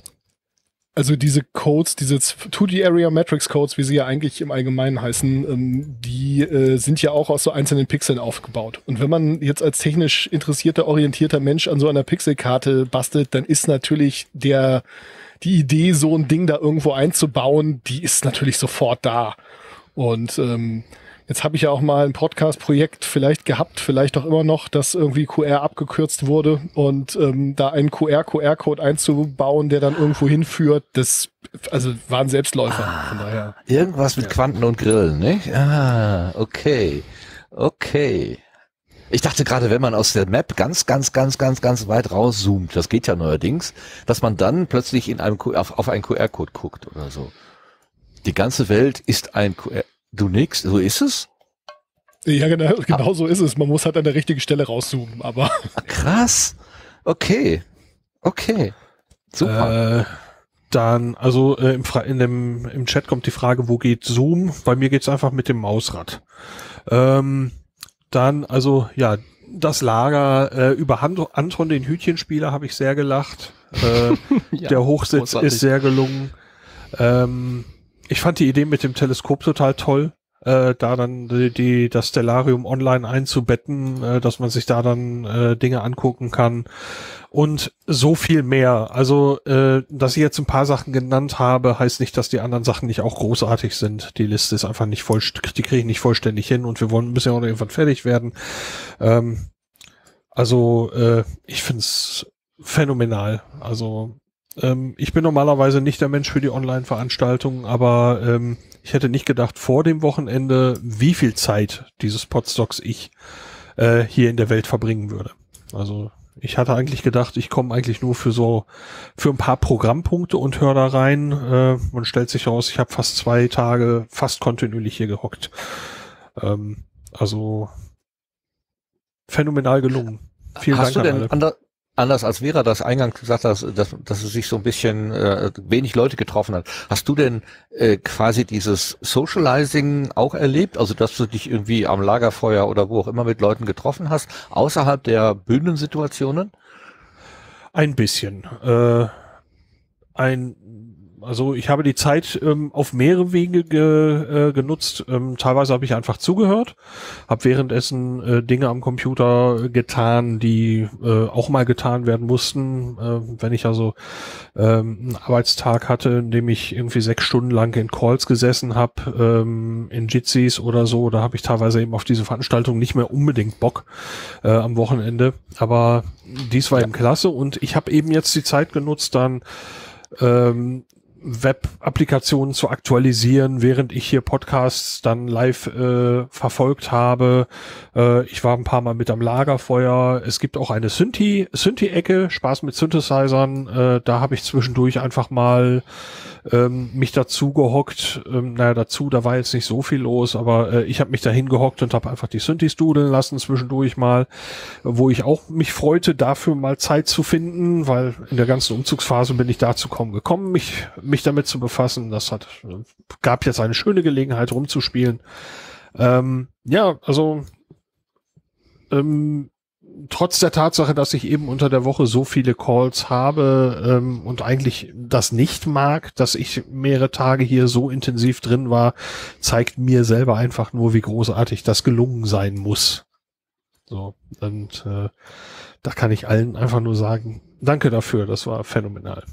Also diese Codes, diese zwei D Area Matrix Codes, wie sie ja eigentlich im Allgemeinen heißen, ähm, die äh, sind ja auch aus so einzelnen Pixeln aufgebaut. Und wenn man jetzt als technisch interessierter, orientierter Mensch an so einer Pixelkarte bastelt, dann ist natürlich der die Idee, so ein Ding da irgendwo einzubauen, die ist natürlich sofort da. Und ähm, jetzt habe ich ja auch mal ein Podcast-Projekt vielleicht gehabt, vielleicht auch immer noch, dass irgendwie Q R abgekürzt wurde, und ähm, da einen Q R-Q R-Code einzubauen, der dann irgendwo hinführt, das also war ein Selbstläufer. Von daher. Irgendwas mit Quanten und Grillen, nicht? Ah, okay. Okay. Ich dachte gerade, wenn man aus der Map ganz, ganz, ganz, ganz, ganz weit rauszoomt, das geht ja neuerdings, dass man dann plötzlich in einem Q- auf, auf einen Q R-Code guckt oder so. Die ganze Welt ist ein Q R. Du nix, so ist es? Ja, genau, genau so ist es. Man muss halt an der richtigen Stelle rauszoomen, aber Ah, krass. Okay. Okay. Super. Äh, dann, also äh, im, Fra in dem, im Chat kommt die Frage, wo geht Zoom? Bei mir geht's einfach mit dem Mausrad. Ähm, dann, also ja, das Lager äh, über Han Anton, den Hütchenspieler, habe ich sehr gelacht. Äh, Ja, der Hochsitz großartig. ist sehr gelungen. Ähm, ich fand die Idee mit dem Teleskop total toll. Äh, da dann die, die das Stellarium online einzubetten, äh, dass man sich da dann äh, Dinge angucken kann und so viel mehr. Also, äh, dass ich jetzt ein paar Sachen genannt habe, heißt nicht, dass die anderen Sachen nicht auch großartig sind. Die Liste ist einfach nicht voll, die kriege ich nicht vollständig hin und wir wollen müssen ja auch noch irgendwann fertig werden. Ähm, also, äh, ich find's phänomenal. Also, ähm, ich bin normalerweise nicht der Mensch für die Online-Veranstaltungen, aber ähm, ich hätte nicht gedacht vor dem Wochenende, wie viel Zeit dieses Podstocks ich äh, hier in der Welt verbringen würde. Also ich hatte eigentlich gedacht, ich komme eigentlich nur für so für ein paar Programmpunkte und höre da rein. Äh, man stellt sich raus, ich habe fast zwei Tage fast kontinuierlich hier gehockt. Ähm, also phänomenal gelungen. Vielen Hast Dank du an denn alle. ander, anders als Vera das eingangs gesagt hast, dass, dass es sich so ein bisschen äh, wenig Leute getroffen hat, hast du denn äh, quasi dieses Socializing auch erlebt? Also dass du dich irgendwie am Lagerfeuer oder wo auch immer mit Leuten getroffen hast, außerhalb der Bühnensituationen? Ein bisschen. Äh, ein, also ich habe die Zeit ähm, auf mehrere Wege ge, äh, genutzt. Ähm, teilweise habe ich einfach zugehört, habe währenddessen äh, Dinge am Computer getan, die äh, auch mal getan werden mussten. Äh, wenn ich also ähm, einen Arbeitstag hatte, in dem ich irgendwie sechs Stunden lang in Calls gesessen habe, ähm, in Jitsis oder so, da habe ich teilweise eben auf diese Veranstaltung nicht mehr unbedingt Bock äh, am Wochenende. Aber dies war eben klasse und ich habe eben jetzt die Zeit genutzt, dann ähm, Web-Applikationen zu aktualisieren, während ich hier Podcasts dann live äh, verfolgt habe. Äh, ich war ein paar Mal mit am Lagerfeuer. Es gibt auch eine Synthi, Synthi-Ecke, Spaß mit Synthesizern. Äh, da habe ich zwischendurch einfach mal ähm, mich dazu gehockt. Ähm, naja, dazu, da war jetzt nicht so viel los, aber äh, ich habe mich da hingehockt und habe einfach die Synthes dudeln lassen zwischendurch mal, wo ich auch mich freute, dafür mal Zeit zu finden, weil in der ganzen Umzugsphase bin ich dazu kaum gekommen, mich mich damit zu befassen. Das hat gab jetzt eine schöne Gelegenheit rumzuspielen. Ähm, ja, also ähm, trotz der Tatsache, dass ich eben unter der Woche so viele Calls habe ähm, und eigentlich das nicht mag, dass ich mehrere Tage hier so intensiv drin war, zeigt mir selber einfach nur, wie großartig das gelungen sein muss. So, und äh, da kann ich allen einfach nur sagen, danke dafür, das war phänomenal.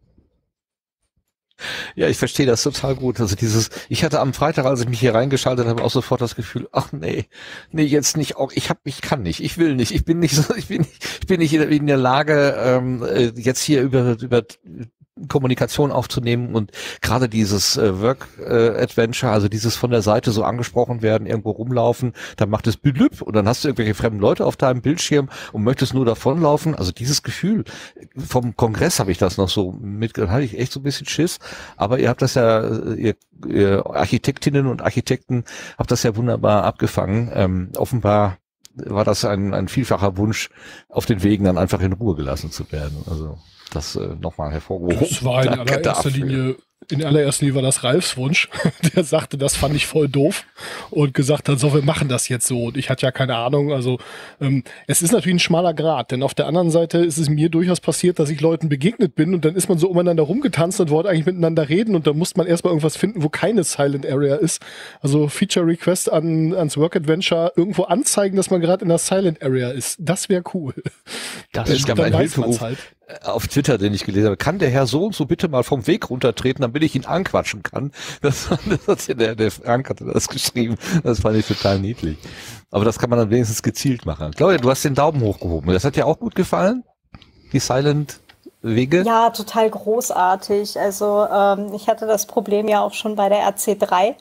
Ja, ich verstehe das total gut. Also dieses, ich hatte am Freitag, als ich mich hier reingeschaltet habe, auch sofort das Gefühl, ach nee, nee, jetzt nicht auch, ich hab, ich kann nicht, ich will nicht, ich bin nicht so, ich bin nicht, ich bin nicht in der Lage, ähm, jetzt hier über, über Kommunikation aufzunehmen und gerade dieses äh, Work-Adventure, äh, also dieses von der Seite so angesprochen werden, irgendwo rumlaufen, dann macht es blüb und dann hast du irgendwelche fremden Leute auf deinem Bildschirm und möchtest nur davonlaufen. Also dieses Gefühl, vom Kongress habe ich das noch so mit, da hatte ich echt so ein bisschen Schiss, aber ihr habt das ja, ihr, ihr Architektinnen und Architekten habt das ja wunderbar abgefangen. Ähm, offenbar war das ein, ein vielfacher Wunsch, auf den Wegen dann einfach in Ruhe gelassen zu werden. Also das äh, nochmal hervorgehoben. Das war in Danke allererster dafür. Linie, in allererster Linie war das Ralfs Wunsch. Der sagte, das fand ich voll doof und gesagt hat, so, wir machen das jetzt so. Und ich hatte ja keine Ahnung. Also ähm, es ist natürlich ein schmaler Grat, denn auf der anderen Seite ist es mir durchaus passiert, dass ich Leuten begegnet bin und dann ist man so umeinander rumgetanzt und wollte eigentlich miteinander reden und da musste man erstmal irgendwas finden, wo keine Silent Area ist. Also Feature Request an, ans Work Adventure irgendwo anzeigen, dass man gerade in der Silent Area ist. Das wäre cool. Das ist ja mein Hilferuf halt. auf Twitter, den ich gelesen habe. Kann der Herr so und so bitte mal vom Weg runtertreten, damit ich ihn anquatschen kann? Das, das hat ja der, der Frank hatte das geschrieben. Das fand ich total niedlich. Aber das kann man dann wenigstens gezielt machen. Claudia, du hast den Daumen hochgehoben. Das hat dir auch gut gefallen? Die Silent Wege? Ja, total großartig. Also ähm, ich hatte das Problem ja auch schon bei der R C drei.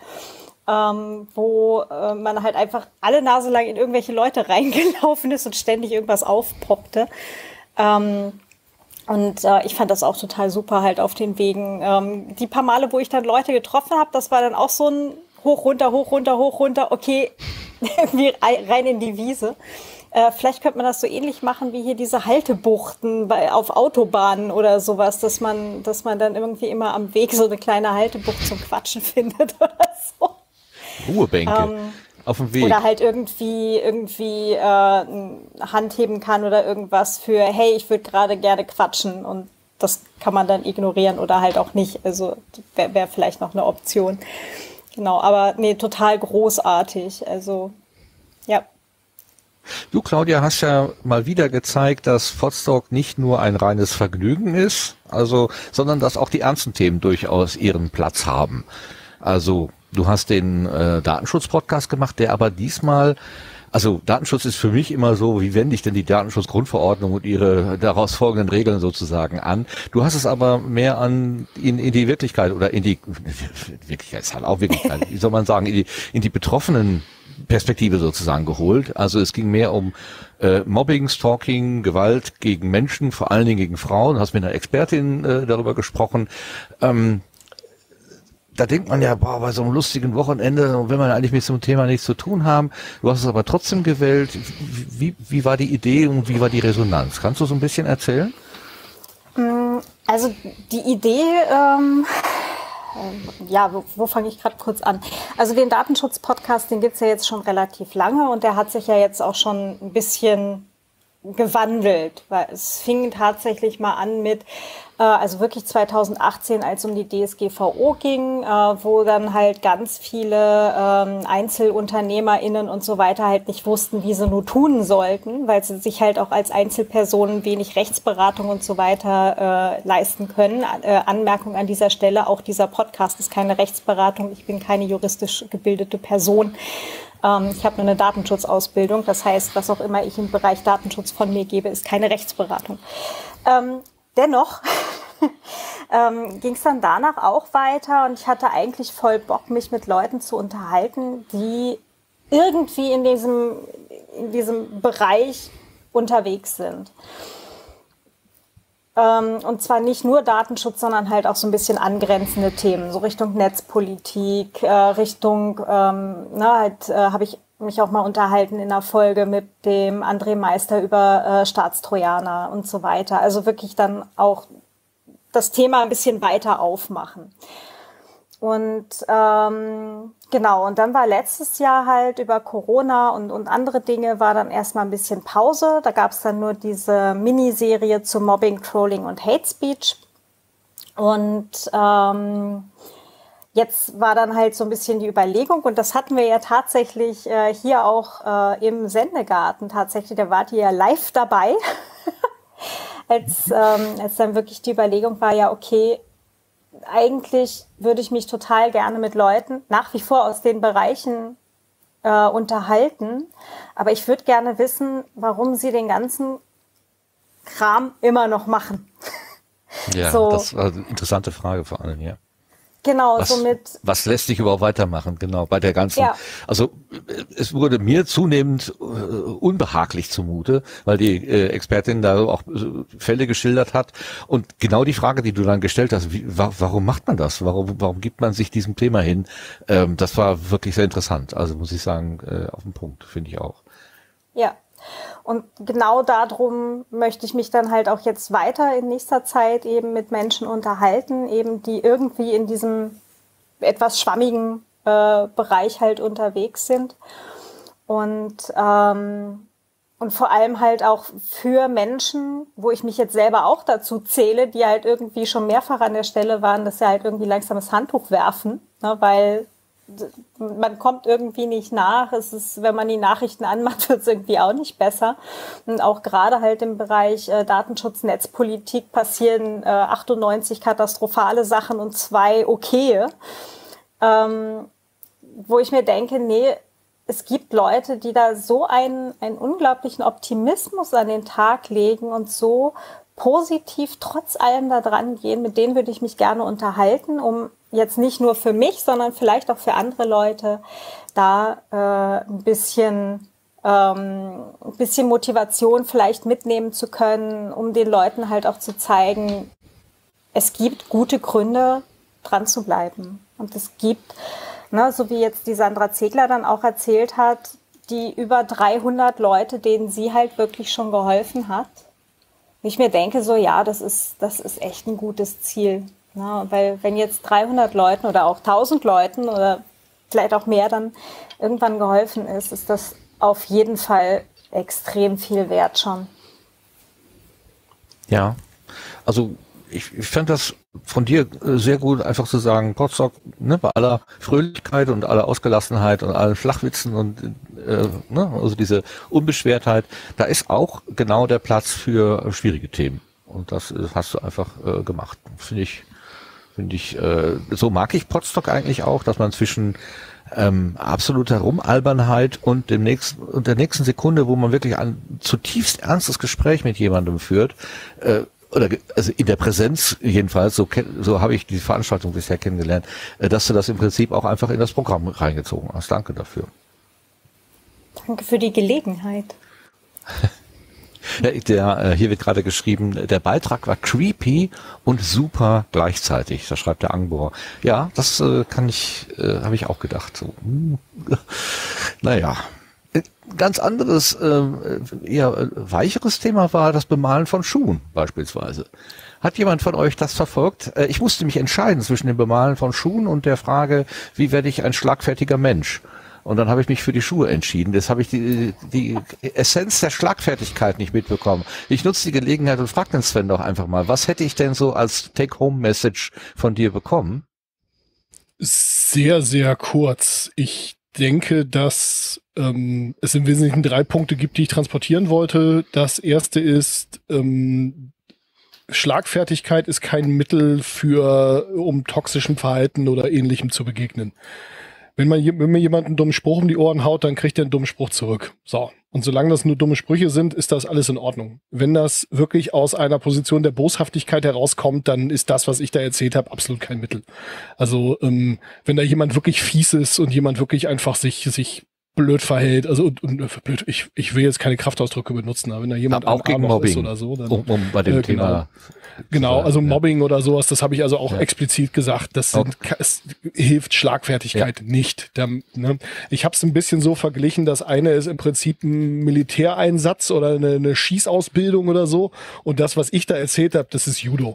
Ähm, wo äh, man halt einfach alle Nase lang in irgendwelche Leute reingelaufen ist und ständig irgendwas aufpoppte. Ähm, und äh, ich fand das auch total super halt auf den Wegen. Ähm, die paar Male, wo ich dann Leute getroffen habe, das war dann auch so ein hoch, runter, hoch, runter, hoch, runter, okay, irgendwie rein in die Wiese. Äh, vielleicht könnte man das so ähnlich machen wie hier diese Haltebuchten bei, auf Autobahnen oder sowas, dass man, dass man dann irgendwie immer am Weg so eine kleine Haltebucht zum Quatschen findet oder so. Ruhebänke ähm, auf dem Weg. Oder halt irgendwie irgendwie äh, Hand heben kann oder irgendwas für, hey, ich würde gerade gerne quatschen und das kann man dann ignorieren oder halt auch nicht. Also wäre wär vielleicht noch eine Option. Genau, aber nee, total großartig. Also, ja. Du, Claudia, hast ja mal wieder gezeigt, dass Podstock nicht nur ein reines Vergnügen ist, also, sondern dass auch die ernsten Themen durchaus ihren Platz haben. Also, du hast den äh, Datenschutz-Podcast gemacht, der aber diesmal, also Datenschutz ist für mich immer so, wie wende ich denn die Datenschutzgrundverordnung und ihre daraus folgenden Regeln sozusagen an? Du hast es aber mehr an in, in die Wirklichkeit oder in die Wirklichkeit ist halt auch Wirklichkeit, wie soll man sagen, in die, in die betroffenen Perspektive sozusagen geholt. Also es ging mehr um äh, Mobbing, Stalking, Gewalt gegen Menschen, vor allen Dingen gegen Frauen. Du hast mit einer Expertin äh, darüber gesprochen. Ähm, Da denkt man ja, boah, bei so einem lustigen Wochenende will man eigentlich mit so einem Thema nichts zu tun haben. Du hast es aber trotzdem gewählt. Wie, wie war die Idee und wie war die Resonanz? Kannst du so ein bisschen erzählen? Also die Idee, ähm, äh, ja, wo, wo fange ich gerade kurz an? Also den Datenschutz-Podcast, den gibt's ja jetzt schon relativ lange und der hat sich ja jetzt auch schon ein bisschen gewandelt, weil es fing tatsächlich mal an mit, äh, also wirklich zweitausendachtzehn, als es um die D S G V O ging, äh, wo dann halt ganz viele ähm, EinzelunternehmerInnen und so weiter halt nicht wussten, wie sie nur tun sollten, weil sie sich halt auch als Einzelpersonen wenig Rechtsberatung und so weiter äh, leisten können. Äh, Anmerkung an dieser Stelle, auch dieser Podcast ist keine Rechtsberatung, ich bin keine juristisch gebildete Person. Ähm, ich habe nur eine Datenschutzausbildung, das heißt, was auch immer ich im Bereich Datenschutz von mir gebe, ist keine Rechtsberatung. Ähm, dennoch ähm, ging es dann danach auch weiter und ich hatte eigentlich voll Bock, mich mit Leuten zu unterhalten, die irgendwie in diesem, in diesem Bereich unterwegs sind. Ähm, und zwar nicht nur Datenschutz, sondern halt auch so ein bisschen angrenzende Themen, so Richtung Netzpolitik, äh, Richtung, ähm, na, halt, äh, habe ich mich auch mal unterhalten in einer Folge mit dem André Meister über äh, Staatstrojaner und so weiter. Also wirklich dann auch das Thema ein bisschen weiter aufmachen. Und ähm, genau, und dann war letztes Jahr halt über Corona und, und andere Dinge war dann erstmal ein bisschen Pause. Da gab es dann nur diese Miniserie zu Mobbing, Trolling und Hate Speech. Und ähm, jetzt war dann halt so ein bisschen die Überlegung, und das hatten wir ja tatsächlich äh, hier auch äh, im Sendegarten tatsächlich, da wart ihr ja live dabei, als, ähm, als dann wirklich die Überlegung war, ja okay, eigentlich würde ich mich total gerne mit Leuten nach wie vor aus den Bereichen äh, unterhalten, aber ich würde gerne wissen, warum sie den ganzen Kram immer noch machen. Ja, so. Das war eine interessante Frage vor allem, ja. Genau, was, somit. Was lässt sich überhaupt weitermachen? Genau, bei der ganzen. Ja. Also es wurde mir zunehmend äh, unbehaglich zumute, weil die äh, Expertin da auch äh, Fälle geschildert hat. Und genau die Frage, die du dann gestellt hast, wie, wa warum macht man das? Warum, warum gibt man sich diesem Thema hin? Ähm, das war wirklich sehr interessant. Also muss ich sagen, äh, auf den Punkt, finde ich auch. Ja. Und genau darum möchte ich mich dann halt auch jetzt weiter in nächster Zeit eben mit Menschen unterhalten, eben die irgendwie in diesem etwas schwammigen äh, Bereich halt unterwegs sind. Und, ähm, und vor allem halt auch für Menschen, wo ich mich jetzt selber auch dazu zähle, die halt irgendwie schon mehrfach an der Stelle waren, dass sie halt irgendwie langsam das Handtuch werfen, ne, weil man kommt irgendwie nicht nach. Es ist, wenn man die Nachrichten anmacht, wird es irgendwie auch nicht besser. Und auch gerade halt im Bereich äh, Datenschutz, Netzpolitik passieren äh, achtundneunzig katastrophale Sachen und zwei okaye. Ähm, wo ich mir denke, nee, es gibt Leute, die da so einen, einen unglaublichen Optimismus an den Tag legen und so positiv trotz allem da dran gehen. Mit denen würde ich mich gerne unterhalten, um jetzt nicht nur für mich, sondern vielleicht auch für andere Leute da äh, ein bisschen, ähm, ein bisschen Motivation vielleicht mitnehmen zu können, um den Leuten halt auch zu zeigen, es gibt gute Gründe, dran zu bleiben. Und es gibt, ne, so wie jetzt die Sandra Zegler dann auch erzählt hat, die über dreihundert Leute, denen sie halt wirklich schon geholfen hat. Ich mir denke so, ja, das ist, das ist echt ein gutes Ziel. Ja, weil wenn jetzt dreihundert Leuten oder auch tausend Leuten oder vielleicht auch mehr dann irgendwann geholfen ist, ist das auf jeden Fall extrem viel wert schon. Ja, also ich, ich fand das von dir sehr gut, einfach zu sagen, Potsdok, ne, bei aller Fröhlichkeit und aller Ausgelassenheit und allen Flachwitzen und äh, ne, also diese Unbeschwertheit, da ist auch genau der Platz für schwierige Themen. Und das hast du einfach äh, gemacht. Finde ich, finde ich, äh, so mag ich Potsdok eigentlich auch, dass man zwischen ähm, absoluter Rumalbernheit und dem nächsten und der nächsten Sekunde, wo man wirklich ein zutiefst ernstes Gespräch mit jemandem führt, äh, oder also in der Präsenz jedenfalls, so, so habe ich die Veranstaltung bisher kennengelernt, äh, dass du das im Prinzip auch einfach in das Programm reingezogen hast. Danke dafür. Danke für die Gelegenheit. Ja, der, äh, hier wird gerade geschrieben, der Beitrag war creepy und super gleichzeitig. Da schreibt der Angbor. Ja, das äh, kann ich, äh, habe ich auch gedacht. So, hm. Naja, ganz anderes, äh, eher weicheres Thema war das Bemalen von Schuhen beispielsweise. Hat jemand von euch das verfolgt? Äh, ich musste mich entscheiden zwischen dem Bemalen von Schuhen und der Frage, wie werde ich ein schlagfertiger Mensch? Und dann habe ich mich für die Schuhe entschieden. Das habe ich die, die Essenz der Schlagfertigkeit nicht mitbekommen. Ich nutze die Gelegenheit und frage den Sven doch einfach mal, was hätte ich denn so als Take-Home-Message von dir bekommen? Sehr, sehr kurz. Ich denke, dass ähm, es im Wesentlichen drei Punkte gibt, die ich transportieren wollte. Das erste ist, ähm, Schlagfertigkeit ist kein Mittel für, um toxischem Verhalten oder Ähnlichem zu begegnen. Wenn, man, wenn mir jemand einen dummen Spruch um die Ohren haut, dann kriegt er einen dummen Spruch zurück. So. Und solange das nur dumme Sprüche sind, ist das alles in Ordnung. Wenn das wirklich aus einer Position der Boshaftigkeit herauskommt, dann ist das, was ich da erzählt habe, absolut kein Mittel. Also ähm, wenn da jemand wirklich fies ist und jemand wirklich einfach sich sich blöd verhält, also und, und blöd, ich, ich will jetzt keine Kraftausdrücke benutzen, aber wenn da jemand auch gegen Mobbing ist oder so, dann, um, um bei dem äh, Thema genau. Genau, also ja. Mobbing oder sowas, das habe ich also auch ja. explizit gesagt. Das sind, es hilft Schlagfertigkeit ja. nicht. Da, ne? Ich habe es ein bisschen so verglichen, das eine ist im Prinzip ein Militäreinsatz oder eine, eine Schießausbildung oder so. Und das, was ich da erzählt habe, das ist Judo.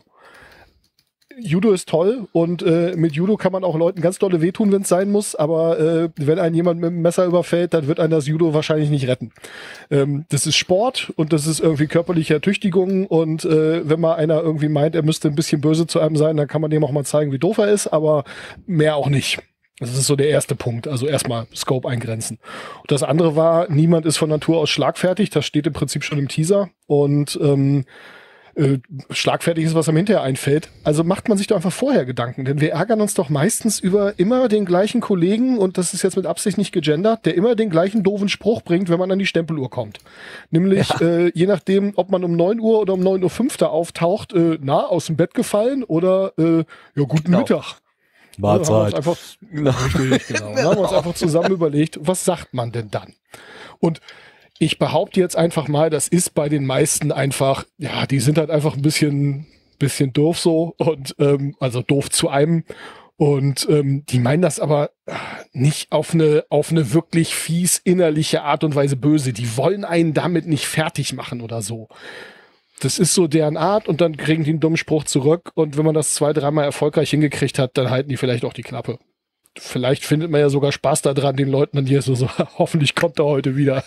Judo ist toll und äh, mit Judo kann man auch Leuten ganz dolle wehtun, wenn es sein muss, aber äh, wenn einen jemand mit dem Messer überfällt, dann wird einen das Judo wahrscheinlich nicht retten. Ähm, das ist Sport und das ist irgendwie körperliche Ertüchtigung und äh, wenn mal einer irgendwie meint, er müsste ein bisschen böse zu einem sein, dann kann man dem auch mal zeigen, wie doof er ist, aber mehr auch nicht. Das ist so der erste Punkt, also erstmal Scope eingrenzen. Und das andere war, niemand ist von Natur aus schlagfertig, das steht im Prinzip schon im Teaser und ähm, Äh, schlagfertig ist, was einem hinterher einfällt. Also macht man sich doch einfach vorher Gedanken, denn wir ärgern uns doch meistens über immer den gleichen Kollegen, und das ist jetzt mit Absicht nicht gegendert, der immer den gleichen doofen Spruch bringt, wenn man an die Stempeluhr kommt. Nämlich, ja. äh, je nachdem, ob man um neun Uhr oder um neun Uhr fünf da auftaucht, äh, na, aus dem Bett gefallen oder, äh, ja, guten genau. Mittag. Mahlzeit. Ja, haben wir uns einfach, genau. Richtig, genau. Dann haben wir uns einfach zusammen überlegt, was sagt man denn dann? Und ich behaupte jetzt einfach mal, das ist bei den meisten einfach, ja, die sind halt einfach ein bisschen, bisschen doof so und ähm, also doof zu einem und ähm, die meinen das aber nicht auf eine, auf eine wirklich fies innerliche Art und Weise böse. Die wollen einen damit nicht fertig machen oder so. Das ist so deren Art und dann kriegen die einen dummen Spruch zurück und wenn man das zwei, dreimal erfolgreich hingekriegt hat, dann halten die vielleicht auch die Klappe. Vielleicht findet man ja sogar Spaß daran, den Leuten dann hier so, so hoffentlich kommt er heute wieder.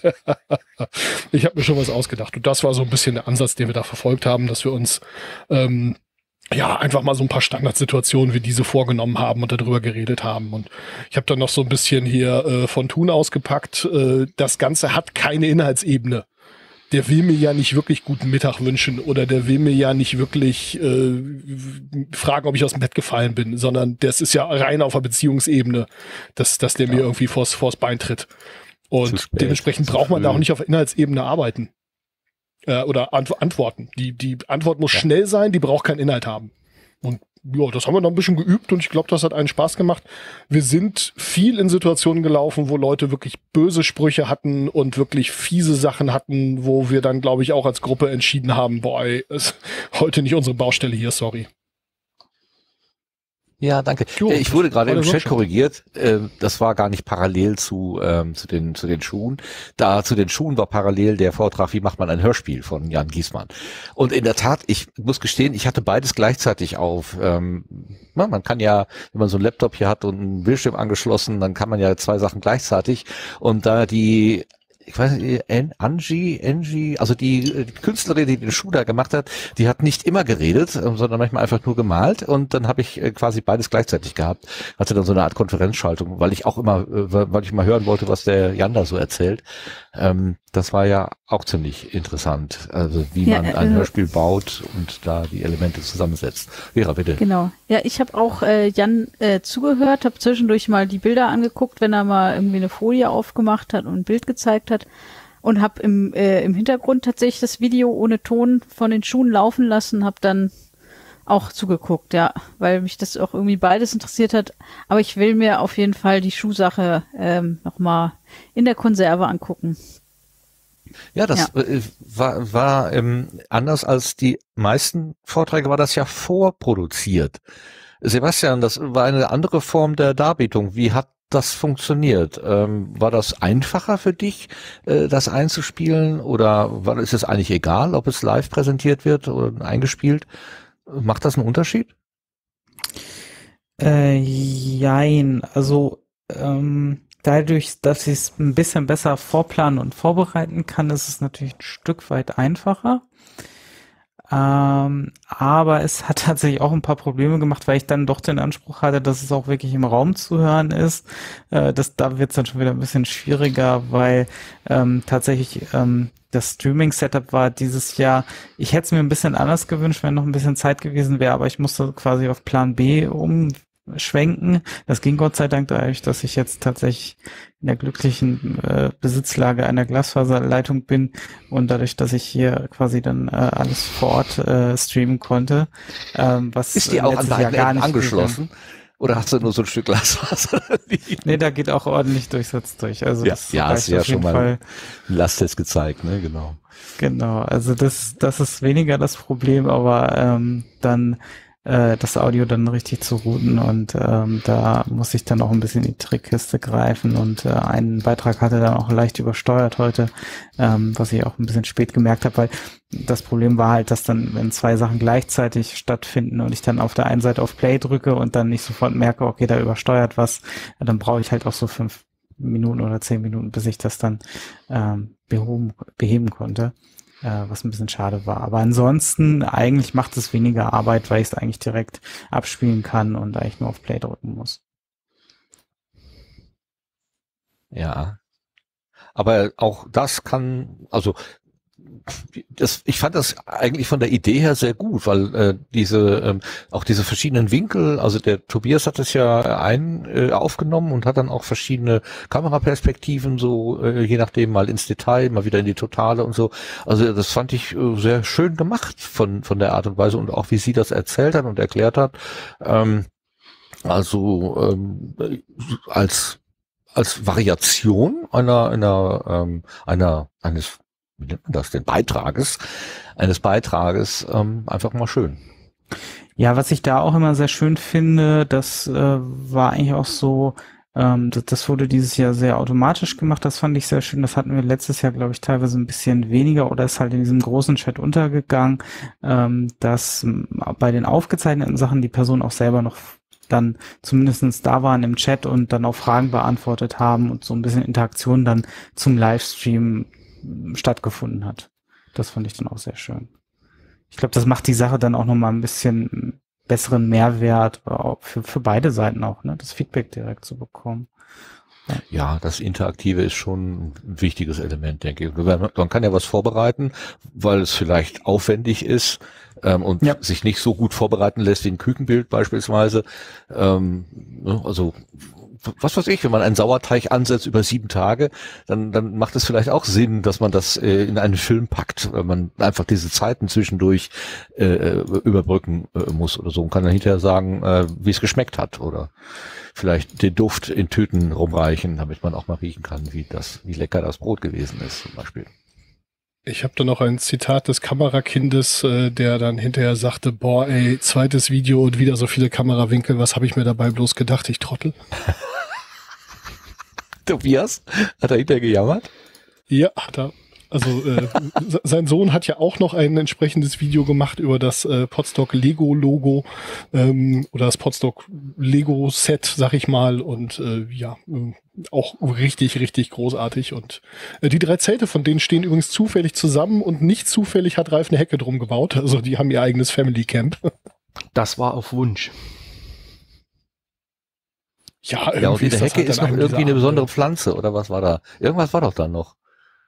Ich habe mir schon was ausgedacht. Und das war so ein bisschen der Ansatz, den wir da verfolgt haben, dass wir uns ähm, ja einfach mal so ein paar Standardsituationen wie diese vorgenommen haben und darüber geredet haben. Und ich habe dann noch so ein bisschen hier äh, von Thun ausgepackt. Äh, das Ganze hat keine Inhaltsebene. Der will mir ja nicht wirklich guten Mittag wünschen oder der will mir ja nicht wirklich äh, fragen, ob ich aus dem Bett gefallen bin, sondern das ist ja rein auf der Beziehungsebene, dass, dass der ja. mir irgendwie vors, vors Bein tritt. Und dementsprechend braucht man da auch nicht auf Inhaltsebene arbeiten äh, oder ant- antworten. Die, die Antwort muss ja. schnell sein, die braucht keinen Inhalt haben. Und ja, das haben wir noch ein bisschen geübt und ich glaube, das hat einen Spaß gemacht. Wir sind viel in Situationen gelaufen, wo Leute wirklich böse Sprüche hatten und wirklich fiese Sachen hatten, wo wir dann, glaube ich, auch als Gruppe entschieden haben, boah, ey, ist heute nicht unsere Baustelle hier, sorry. Ja, danke. Jo, ich wurde gerade im Chat schon. korrigiert. Das war gar nicht parallel zu ähm, zu den zu den Schuhen. Da zu den Schuhen war parallel der Vortrag, wie macht man ein Hörspiel von Jan Giesmann. Und in der Tat, ich muss gestehen, ich hatte beides gleichzeitig auf. Ähm, na, man kann ja, wenn man so einen Laptop hier hat und einen Bildschirm angeschlossen, dann kann man ja zwei Sachen gleichzeitig. Und da die ich weiß nicht, Angie, Angie, also die, die Künstlerin, die den Schuh da gemacht hat, die hat nicht immer geredet, sondern manchmal einfach nur gemalt und dann habe ich quasi beides gleichzeitig gehabt. Hatte dann so eine Art Konferenzschaltung, weil ich auch immer, weil ich mal hören wollte, was der Jan da so erzählt. Ähm, das war ja auch ziemlich interessant, also wie ja, man ein äh, Hörspiel baut und da die Elemente zusammensetzt. Vera, bitte. Genau. Ja, ich habe auch äh, Jan äh, zugehört, habe zwischendurch mal die Bilder angeguckt, wenn er mal irgendwie eine Folie aufgemacht hat und ein Bild gezeigt hat und habe im, äh, im Hintergrund tatsächlich das Video ohne Ton von den Schuhen laufen lassen, habe dann auch zugeguckt, ja, weil mich das auch irgendwie beides interessiert hat. Aber ich will mir auf jeden Fall die Schuhsache ähm, nochmal in der Konserve angucken. Ja, das ja. Äh, war, war ähm, anders als die meisten Vorträge, war das ja vorproduziert. Sebastian, das war eine andere Form der Darbietung. Wie hat das funktioniert? Ähm, war das einfacher für dich, äh, das einzuspielen? Oder war, ist es eigentlich egal, ob es live präsentiert wird oder eingespielt? Macht das einen Unterschied? Äh, jein, also ähm, dadurch, dass ich es ein bisschen besser vorplanen und vorbereiten kann, ist es natürlich ein Stück weit einfacher. Ähm, aber es hat tatsächlich auch ein paar Probleme gemacht, weil ich dann doch den Anspruch hatte, dass es auch wirklich im Raum zu hören ist. Äh, das, da wird es dann schon wieder ein bisschen schwieriger, weil ähm, tatsächlich ähm, das Streaming-Setup war dieses Jahr, ich hätte es mir ein bisschen anders gewünscht, wenn noch ein bisschen Zeit gewesen wäre, aber ich musste quasi auf Plan B um schwenken. Das ging Gott sei Dank dadurch, dass ich jetzt tatsächlich in der glücklichen äh, Besitzlage einer Glasfaserleitung bin und dadurch, dass ich hier quasi dann äh, alles vor Ort äh, streamen konnte. Ähm, was ist die auch an deinen gar nicht angeschlossen? Gegangen. Oder hast du nur so ein Stück Glasfaser? Nee, da geht auch ordentlich Durchsatz durch. Also ja, das ja, hast du ja schon mal Fall. einen Lasttest gezeigt, ne? Genau. Genau, also das, das ist weniger das Problem, aber ähm, dann äh, das Audio dann richtig zu routen und ähm, da muss ich dann auch ein bisschen in die Trickkiste greifen und äh, einen Beitrag hatte dann auch leicht übersteuert heute, ähm, was ich auch ein bisschen spät gemerkt habe, weil das Problem war halt, dass dann, wenn zwei Sachen gleichzeitig stattfinden und ich dann auf der einen Seite auf Play drücke und dann nicht sofort merke, okay, da übersteuert was, dann brauche ich halt auch so fünf Minuten oder zehn Minuten, bis ich das dann ähm, behoben, beheben konnte, äh, was ein bisschen schade war. Aber ansonsten, eigentlich macht es weniger Arbeit, weil ich es eigentlich direkt abspielen kann und eigentlich nur auf Play drücken muss. Ja, aber auch das kann, also das, ich fand das eigentlich von der Idee her sehr gut, weil äh, diese ähm, auch diese verschiedenen Winkel, also der Tobias hat das ja ein äh, aufgenommen und hat dann auch verschiedene Kameraperspektiven, so äh, je nachdem mal ins Detail, mal wieder in die Totale und so. Also das fand ich äh, sehr schön gemacht von von der Art und Weise und auch wie sie das erzählt hat und erklärt hat. Ähm, also ähm, als als Variation einer einer ähm, einer eines wie nennt man das, den Beitrages, eines Beitrages, ähm, einfach mal schön. Ja, was ich da auch immer sehr schön finde, das äh, war eigentlich auch so, ähm, das, das wurde dieses Jahr sehr automatisch gemacht, das fand ich sehr schön, das hatten wir letztes Jahr, glaube ich, teilweise ein bisschen weniger oder ist halt in diesem großen Chat untergegangen, ähm, dass ähm, bei den aufgezeichneten Sachen die Person auch selber noch dann zumindestens da waren im Chat und dann auch Fragen beantwortet haben und so ein bisschen Interaktion dann zum Livestream stattgefunden hat. Das fand ich dann auch sehr schön. Ich glaube, das macht die Sache dann auch nochmal ein bisschen besseren Mehrwert für, für beide Seiten auch, ne, das Feedback direkt zu bekommen. Ja. Ja, das Interaktive ist schon ein wichtiges Element, denke ich. Man kann ja was vorbereiten, weil es vielleicht aufwendig ist ähm, und ja. sich nicht so gut vorbereiten lässt wie ein Kükenbild beispielsweise. Ähm, also was weiß ich, wenn man einen Sauerteig ansetzt über sieben Tage, dann, dann macht es vielleicht auch Sinn, dass man das äh, in einen Film packt, weil man einfach diese Zeiten zwischendurch äh, überbrücken äh, muss oder so und kann dann hinterher sagen, äh, wie es geschmeckt hat oder vielleicht den Duft in Tüten rumreichen, damit man auch mal riechen kann, wie das, wie lecker das Brot gewesen ist zum Beispiel. Ich habe da noch ein Zitat des Kamerakindes, äh, der dann hinterher sagte, boah ey, zweites Video und wieder so viele Kamerawinkel, was habe ich mir dabei bloß gedacht, ich Trottel. Tobias, hat er hinterher gejammert? Ja, hat er. Also äh, sein Sohn hat ja auch noch ein entsprechendes Video gemacht über das äh, Podstock Lego Logo ähm, oder das Podstock Lego Set, sag ich mal, und äh, ja, äh, auch richtig, richtig großartig. Und äh, die drei Zelte von denen stehen übrigens zufällig zusammen und nicht zufällig hat Ralf eine Hecke drum gebaut. Also die haben ihr eigenes Family Camp. Das war auf Wunsch. Ja, ja, und diese Hecke ist noch irgendwie eine besondere Pflanze oder was war da? Irgendwas war doch da noch.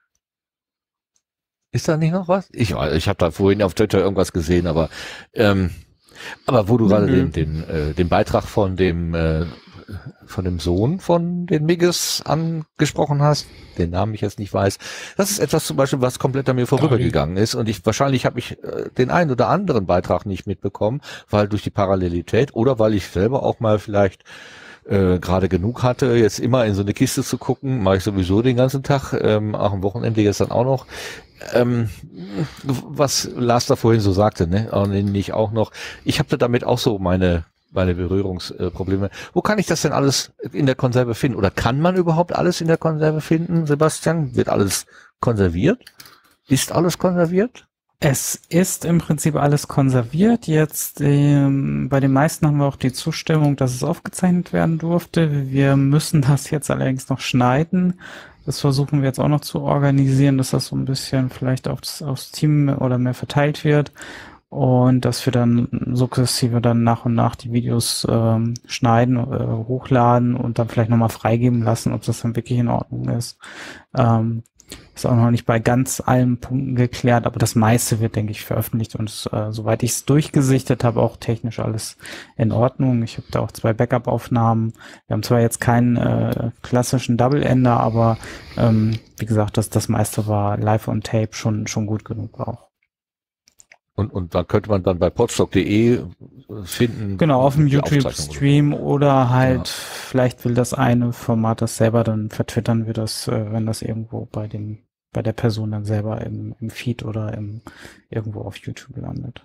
Ist da nicht noch was? Ich, ich habe da vorhin auf Twitter irgendwas gesehen, aber ähm, aber wo du mhm. gerade den den äh, den Beitrag von dem äh, von dem Sohn von den Migges angesprochen hast, den Namen ich jetzt nicht weiß, das ist etwas zum Beispiel, was komplett an mir vorübergegangen ist und ich wahrscheinlich habe ich äh, den einen oder anderen Beitrag nicht mitbekommen, weil durch die Parallelität oder weil ich selber auch mal vielleicht äh, gerade genug hatte, jetzt immer in so eine Kiste zu gucken, mache ich sowieso den ganzen Tag, ähm, auch am Wochenende jetzt dann auch noch. Ähm, was Lars da vorhin so sagte, ne, und ich auch noch, ich habe da damit auch so meine meine Berührungsprobleme. Wo kann ich das denn alles in der Konserve finden? Oder kann man überhaupt alles in der Konserve finden, Sebastian? Wird alles konserviert? Ist alles konserviert? Es ist im Prinzip alles konserviert. Jetzt ähm, bei den meisten haben wir auch die Zustimmung, dass es aufgezeichnet werden durfte. Wir müssen das jetzt allerdings noch schneiden. Das versuchen wir jetzt auch noch zu organisieren, dass das so ein bisschen vielleicht aufs, aufs Team oder mehr verteilt wird und dass wir dann sukzessive dann nach und nach die Videos ähm, schneiden, äh, hochladen und dann vielleicht nochmal freigeben lassen, ob das dann wirklich in Ordnung ist. Ähm, Ist auch noch nicht bei ganz allen Punkten geklärt, aber das meiste wird, denke ich, veröffentlicht und äh, soweit ich es durchgesichtet habe, auch technisch alles in Ordnung. Ich habe da auch zwei Backup-Aufnahmen. Wir haben zwar jetzt keinen äh, klassischen Double-Ender, aber ähm, wie gesagt, das, das meiste war live on tape schon, schon gut genug auch. Und, und da könnte man dann bei podstock punkt de finden. Genau, auf dem die YouTube-Stream oder, oder halt, ja. vielleicht will das eine Format das selber, dann vertwittern wir das, äh, wenn das irgendwo bei dem, bei der Person dann selber im, im Feed oder im, irgendwo auf YouTube landet.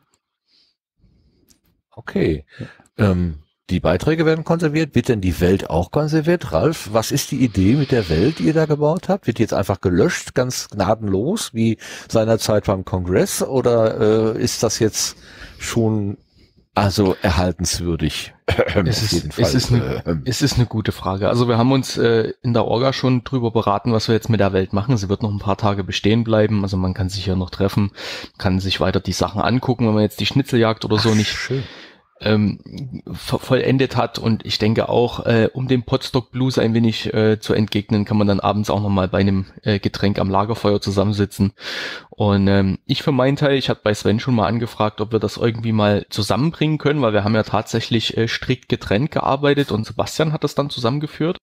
Okay. Ja. Ähm, die Beiträge werden konserviert. Wird denn die Welt auch konserviert? Ralf, was ist die Idee mit der Welt, die ihr da gebaut habt? Wird die jetzt einfach gelöscht, ganz gnadenlos, wie seinerzeit beim Kongress? Oder äh, ist das jetzt schon also erhaltenswürdig? Es ist, es, ist eine, es ist eine gute Frage. Also wir haben uns äh, in der Orga schon drüber beraten, was wir jetzt mit der Welt machen. Sie wird noch ein paar Tage bestehen bleiben. Also man kann sich hier noch treffen, kann sich weiter die Sachen angucken, wenn man jetzt die Schnitzeljagd oder so Ach, nicht schön. Ähm, vollendet hat. Und ich denke auch, äh, um dem Podstock Blues ein wenig äh, zu entgegnen, kann man dann abends auch nochmal bei einem äh, Getränk am Lagerfeuer zusammensitzen. Und ähm, ich für meinen Teil, ich hatte bei Sven schon mal angefragt, ob wir das irgendwie mal zusammenbringen können, weil wir haben ja tatsächlich äh, strikt getrennt gearbeitet und Sebastian hat das dann zusammengeführt.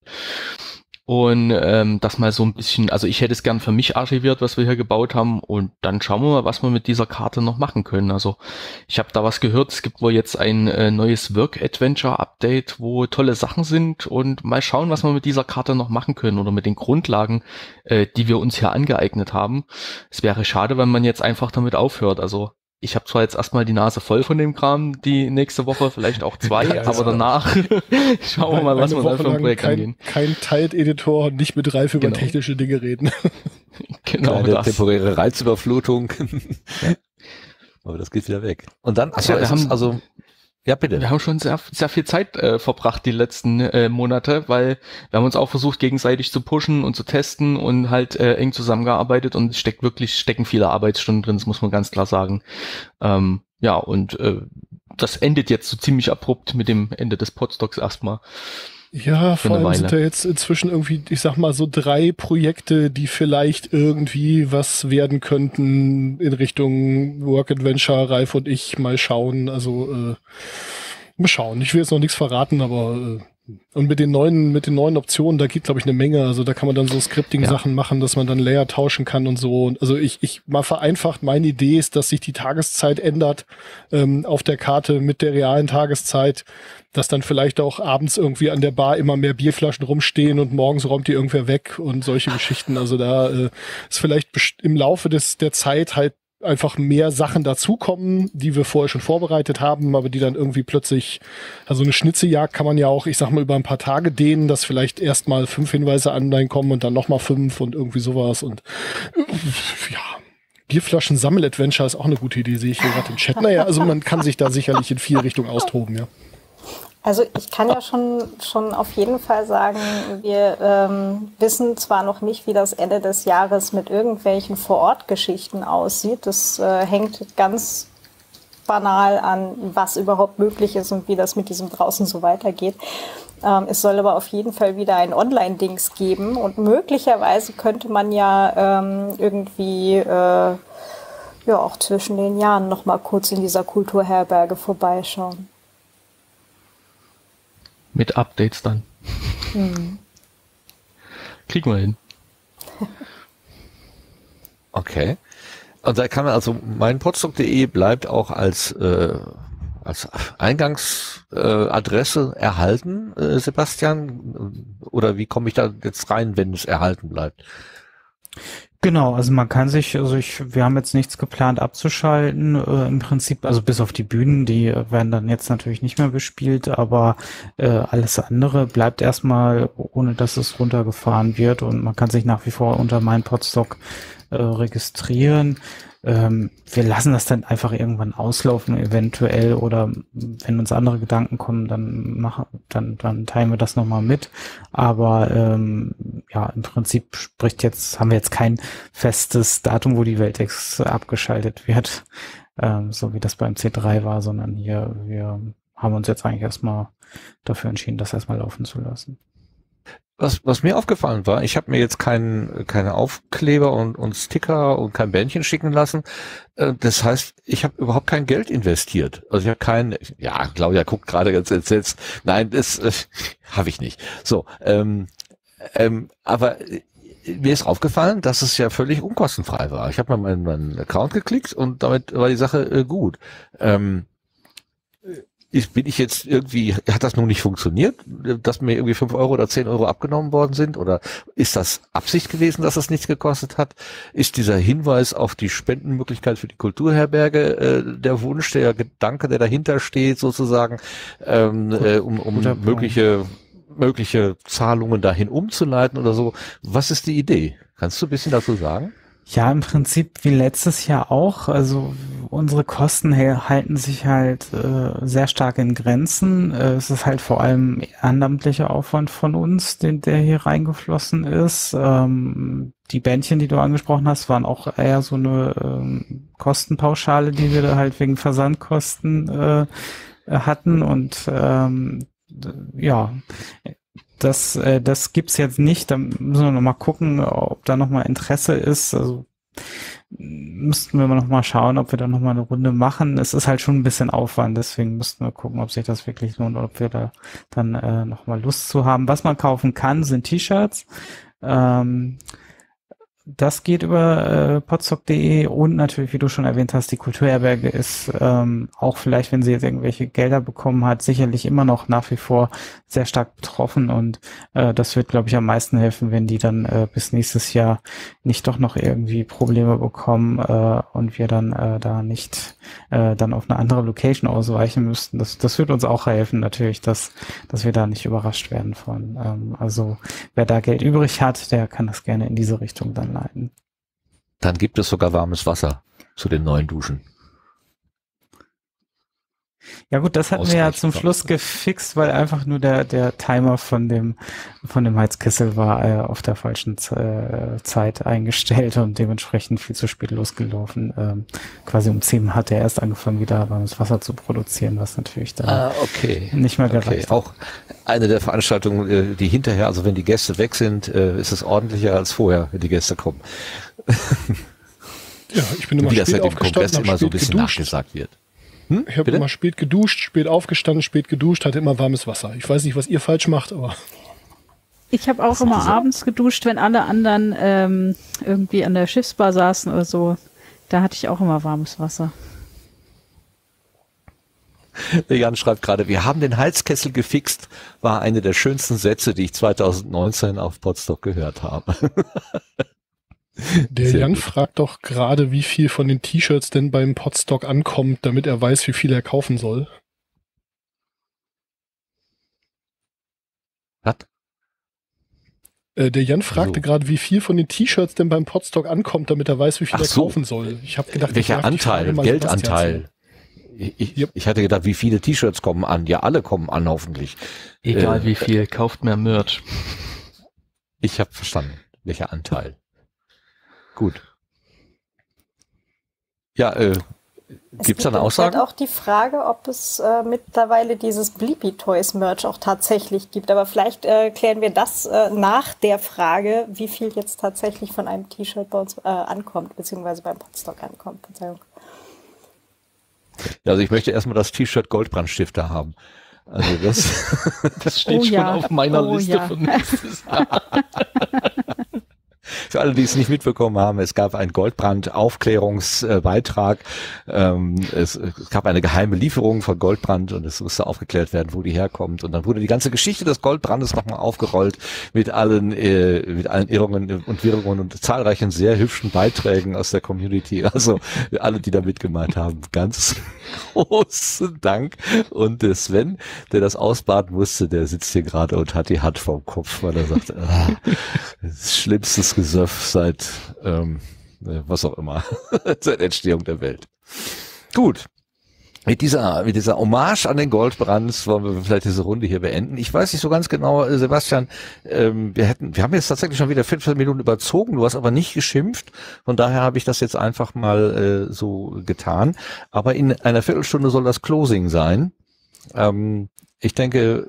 Und ähm, das mal so ein bisschen, also ich hätte es gern für mich archiviert, was wir hier gebaut haben, und dann schauen wir mal, was wir mit dieser Karte noch machen können. Also ich habe da was gehört, es gibt wohl jetzt ein äh, neues Work-Adventure-Update, wo tolle Sachen sind, und mal schauen, was wir mit dieser Karte noch machen können oder mit den Grundlagen, äh, die wir uns hier angeeignet haben. Es wäre schade, wenn man jetzt einfach damit aufhört, also ich habe zwar jetzt erstmal die Nase voll von dem Kram, die nächste Woche, vielleicht auch zwei, ja, aber danach schauen wir mal, was wir da für ein Projekt kein, angehen. Kein Tide-Editor, nicht mit Ralf über genau. technische Dinge reden. Genau, eine das. temporäre Reizüberflutung. Aber das geht wieder weg. Und dann, also, wir haben, also, ja bitte. Wir haben schon sehr, sehr viel Zeit äh, verbracht die letzten äh, Monate, weil wir haben uns auch versucht, gegenseitig zu pushen und zu testen und halt äh, eng zusammengearbeitet, und es steckt wirklich, stecken viele Arbeitsstunden drin, das muss man ganz klar sagen. Ähm, ja, und äh, das endet jetzt so ziemlich abrupt mit dem Ende des Podstocks erstmal. Ja, vor allem sind da jetzt inzwischen irgendwie, ich sag mal, so drei Projekte, die vielleicht irgendwie was werden könnten in Richtung Work Adventure. Ralf und ich mal schauen. Also äh, mal schauen. Ich will jetzt noch nichts verraten, aber äh, und mit den neuen, mit den neuen Optionen, da geht, glaube ich, eine Menge. Also da kann man dann so Scripting-Sachen ja. machen, dass man dann Layer tauschen kann und so. Und also ich, ich mal vereinfacht, meine Idee ist, dass sich die Tageszeit ändert ähm, auf der Karte mit der realen Tageszeit, dass dann vielleicht auch abends irgendwie an der Bar immer mehr Bierflaschen rumstehen und morgens räumt die irgendwer weg und solche Geschichten. Also da äh, ist vielleicht im Laufe des der Zeit halt einfach mehr Sachen dazukommen, die wir vorher schon vorbereitet haben, aber die dann irgendwie plötzlich, also eine Schnitzeljagd kann man ja auch, ich sag mal, über ein paar Tage dehnen, dass vielleicht erstmal fünf Hinweise online kommen und dann nochmal fünf und irgendwie sowas, und ja, Bierflaschen-Sammel-Adventure ist auch eine gute Idee, sehe ich hier gerade im Chat. Naja, also man kann sich da sicherlich in vier Richtungen austoben, ja. Also ich kann ja schon, schon auf jeden Fall sagen, wir ähm, wissen zwar noch nicht, wie das Ende des Jahres mit irgendwelchen Vor-Ort-Geschichten aussieht. Das äh, hängt ganz banal an, was überhaupt möglich ist und wie das mit diesem draußen so weitergeht. Ähm, es soll aber auf jeden Fall wieder ein Online-Dings geben, und möglicherweise könnte man ja ähm, irgendwie äh, ja auch zwischen den Jahren noch mal kurz in dieser Kulturherberge vorbeischauen. Mit Updates dann. Hm. Kriegen wir hin. Okay. Und da kann man also, mein podstock punkt de bleibt auch als, äh, als Eingangsadresse äh, erhalten, äh, Sebastian? Oder wie komme ich da jetzt rein, wenn es erhalten bleibt? Genau, also man kann sich, also ich, wir haben jetzt nichts geplant abzuschalten, äh, im Prinzip, also bis auf die Bühnen, die äh, werden dann jetzt natürlich nicht mehr bespielt, aber äh, alles andere bleibt erstmal, ohne dass es runtergefahren wird, und man kann sich nach wie vor unter mein Podstock äh, registrieren. Ähm, wir lassen das dann einfach irgendwann auslaufen, eventuell, oder wenn uns andere Gedanken kommen, dann machen, dann, dann teilen wir das nochmal mit. Aber ähm, ja, im Prinzip spricht jetzt, haben wir jetzt kein festes Datum, wo die Weltex abgeschaltet wird, ähm, so wie das beim C drei war, sondern hier, wir haben uns jetzt eigentlich erstmal dafür entschieden, das erstmal laufen zu lassen. Was, was mir aufgefallen war, ich habe mir jetzt keinen keine Aufkleber und, und Sticker und kein Bändchen schicken lassen. Äh, das heißt, ich habe überhaupt kein Geld investiert. Also ich habe kein, ja, Claudia guckt gerade ganz entsetzt. Nein, das äh, habe ich nicht. So, ähm, ähm, aber mir ist aufgefallen, dass es ja völlig unkostenfrei war. Ich habe mal meinen, meinen Account geklickt und damit war die Sache äh, gut. Ähm, Ist, bin ich jetzt irgendwie, hat das nun nicht funktioniert, dass mir irgendwie fünf Euro oder zehn Euro abgenommen worden sind? Oder ist das Absicht gewesen, dass es nichts gekostet hat? Ist dieser Hinweis auf die Spendenmöglichkeit für die Kulturherberge äh, der Wunsch, der Gedanke, der dahinter steht, sozusagen, ähm, äh, um, um mögliche, mögliche Zahlungen dahin umzuleiten oder so? Was ist die Idee? Kannst du ein bisschen dazu sagen? Ja, im Prinzip wie letztes Jahr auch. Also unsere Kosten halten sich halt äh, sehr stark in Grenzen. Äh, es ist halt vor allem ehrenamtlicher Aufwand von uns, den, der hier reingeflossen ist. Ähm, die Bändchen, die du angesprochen hast, waren auch eher so eine ähm, Kostenpauschale, die wir da halt wegen Versandkosten äh, hatten. Und ähm, ja, Das, äh, das gibt's jetzt nicht. Da müssen wir noch mal gucken, ob da noch mal Interesse ist. Also müssten wir noch mal schauen, ob wir da noch mal eine Runde machen. Es ist halt schon ein bisschen Aufwand, deswegen müssten wir gucken, ob sich das wirklich lohnt oder ob wir da dann äh, noch mal Lust zu haben. Was man kaufen kann, sind T-Shirts. Ähm, Das geht über äh, podstock punkt de und natürlich, wie du schon erwähnt hast, die Kulturherberge ist ähm, auch vielleicht, wenn sie jetzt irgendwelche Gelder bekommen hat, sicherlich immer noch nach wie vor sehr stark betroffen und äh, das wird, glaube ich, am meisten helfen, wenn die dann äh, bis nächstes Jahr nicht doch noch irgendwie Probleme bekommen äh, und wir dann äh, da nicht äh, dann auf eine andere Location ausweichen müssten. Das, das wird uns auch helfen natürlich, dass, dass wir da nicht überrascht werden von. Ähm, also wer da Geld übrig hat, der kann das gerne in diese Richtung dann leiten. Dann gibt es sogar warmes Wasser zu den neuen Duschen. Ja gut, das hatten wir ja zum Schluss gefixt, weil einfach nur der der Timer von dem von dem Heizkessel war äh, auf der falschen äh, Zeit eingestellt und dementsprechend viel zu spät losgelaufen. Ähm, quasi um zehn hat er erst angefangen, wieder warmes Wasser zu produzieren, was natürlich dann ah, okay. nicht mehr gereicht okay. Auch eine der Veranstaltungen, die hinterher, also wenn die Gäste weg sind, ist es ordentlicher als vorher, wenn die Gäste kommen. Ja, ich bin immer Wie spät das ja dem aufgestanden, Kongress immer so ein bisschen geduscht. nachgesagt wird. Hm? Ich habe immer spät geduscht, spät aufgestanden, spät geduscht, hatte immer warmes Wasser. Ich weiß nicht, was ihr falsch macht, aber... Ich habe auch immer abends geduscht, wenn alle anderen ähm, irgendwie an der Schiffsbar saßen oder so. Da hatte ich auch immer warmes Wasser. Der Jan schreibt gerade, wir haben den Heizkessel gefixt, war eine der schönsten Sätze, die ich zwanzig neunzehn auf Podstock gehört habe. Der Sehr Jan gut. fragt doch gerade, wie viel von den T-Shirts denn beim Podstock ankommt, damit er weiß, wie viel er kaufen soll. Was? Äh, der Jan fragte so. gerade, wie viel von den T-Shirts denn beim Podstock ankommt, damit er weiß, wie viel Ach er so. kaufen soll. Ich habe gedacht, welcher Anteil? Geldanteil? Ich, yep. ich hatte gedacht, wie viele T-Shirts kommen an? Ja, alle kommen an, hoffentlich. Egal äh, wie viel, kauft mehr Merch. Ich habe verstanden, welcher Anteil. Gut. Ja, äh, gibt es da eine Aussage? Es gibt auch die Frage, ob es äh, mittlerweile dieses Bleepy Toys Merch auch tatsächlich gibt. Aber vielleicht äh, klären wir das äh, nach der Frage, wie viel jetzt tatsächlich von einem T-Shirt bei uns äh, ankommt, beziehungsweise beim Podstock ankommt. Verzeihung. Ja, also ich möchte erstmal das T-Shirt Goldbrandstifter haben. Also das, das steht oh schon ja. auf meiner oh Liste ja. von nächstes Jahr. Für alle, die es nicht mitbekommen haben, es gab einen Goldbrand-Aufklärungsbeitrag. Ähm, es, es gab eine geheime Lieferung von Goldbrand und es musste aufgeklärt werden, wo die herkommt. Und dann wurde die ganze Geschichte des Goldbrandes nochmal aufgerollt mit allen, äh, mit allen Irrungen und Wirrungen und zahlreichen sehr hübschen Beiträgen aus der Community. Also alle, die da mitgemacht haben, ganz großen Dank. Und der Sven, der das ausbaden musste, der sitzt hier gerade und hat die Hand vorm Kopf, weil er sagt, ah, das Schlimmstes Gesöff seit ähm, was auch immer, seit Entstehung der Welt. Gut. Mit dieser, mit dieser Hommage an den Goldbrand wollen wir vielleicht diese Runde hier beenden. Ich weiß nicht so ganz genau, Sebastian, ähm, wir hätten, wir haben jetzt tatsächlich schon wieder vierzehn Minuten überzogen, du hast aber nicht geschimpft, von daher habe ich das jetzt einfach mal äh, so getan. Aber in einer Viertelstunde soll das Closing sein. Ähm, ich denke,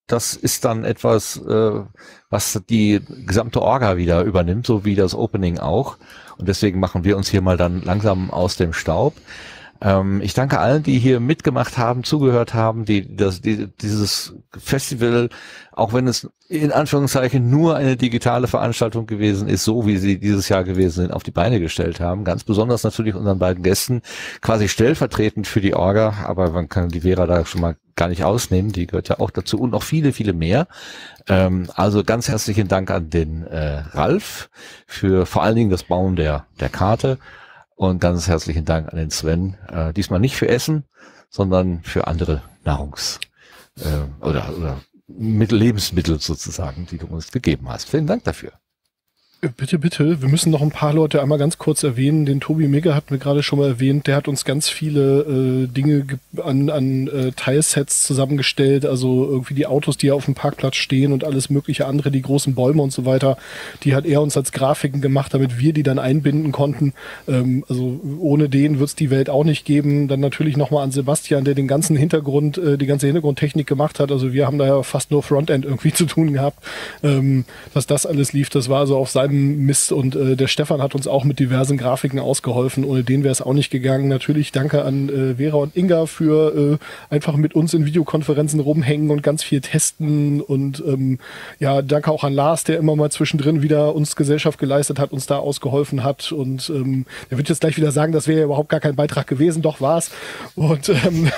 das ist dann etwas, äh, was die gesamte Orga wieder übernimmt, so wie das Opening auch. Und deswegen machen wir uns hier mal dann langsam aus dem Staub. Ähm, ich danke allen, die hier mitgemacht haben, zugehört haben, die, das, die dieses Festival, auch wenn es in Anführungszeichen nur eine digitale Veranstaltung gewesen ist, so wie sie dieses Jahr gewesen sind, auf die Beine gestellt haben. Ganz besonders natürlich unseren beiden Gästen, quasi stellvertretend für die Orga, aber man kann die Vera da schon mal gar nicht ausnehmen, die gehört ja auch dazu und noch viele, viele mehr. Ähm, also ganz herzlichen Dank an den äh, Ralf für vor allen Dingen das Bauen der, der Karte. Und ganz herzlichen Dank an den Sven. Äh, diesmal nicht für Essen, sondern für andere Nahrungs- äh, oder, oder Mittel, Lebensmittel sozusagen, die du uns gegeben hast. Vielen Dank dafür. Bitte, bitte. Wir müssen noch ein paar Leute einmal ganz kurz erwähnen. Den Tobi Mega hat mir gerade schon mal erwähnt. Der hat uns ganz viele äh, Dinge an, an äh, Teilsets zusammengestellt. Also irgendwie die Autos, die auf dem Parkplatz stehen und alles mögliche andere, die großen Bäume und so weiter. Die hat er uns als Grafiken gemacht, damit wir die dann einbinden konnten. Ähm, also ohne den wird es die Welt auch nicht geben. Dann natürlich nochmal an Sebastian, der den ganzen Hintergrund, äh, die ganze Hintergrundtechnik gemacht hat. Also wir haben da ja fast nur Frontend irgendwie zu tun gehabt. Ähm, dass das alles lief, das war also auf seinem Mist und äh, der Stefan hat uns auch mit diversen Grafiken ausgeholfen. Ohne den wäre es auch nicht gegangen. Natürlich danke an äh, Vera und Inga für äh, einfach mit uns in Videokonferenzen rumhängen und ganz viel testen und ähm, ja, danke auch an Lars, der immer mal zwischendrin wieder uns Gesellschaft geleistet hat, uns da ausgeholfen hat und ähm, der wird jetzt gleich wieder sagen, das wäre ja überhaupt gar kein Beitrag gewesen, doch war's. Und ähm,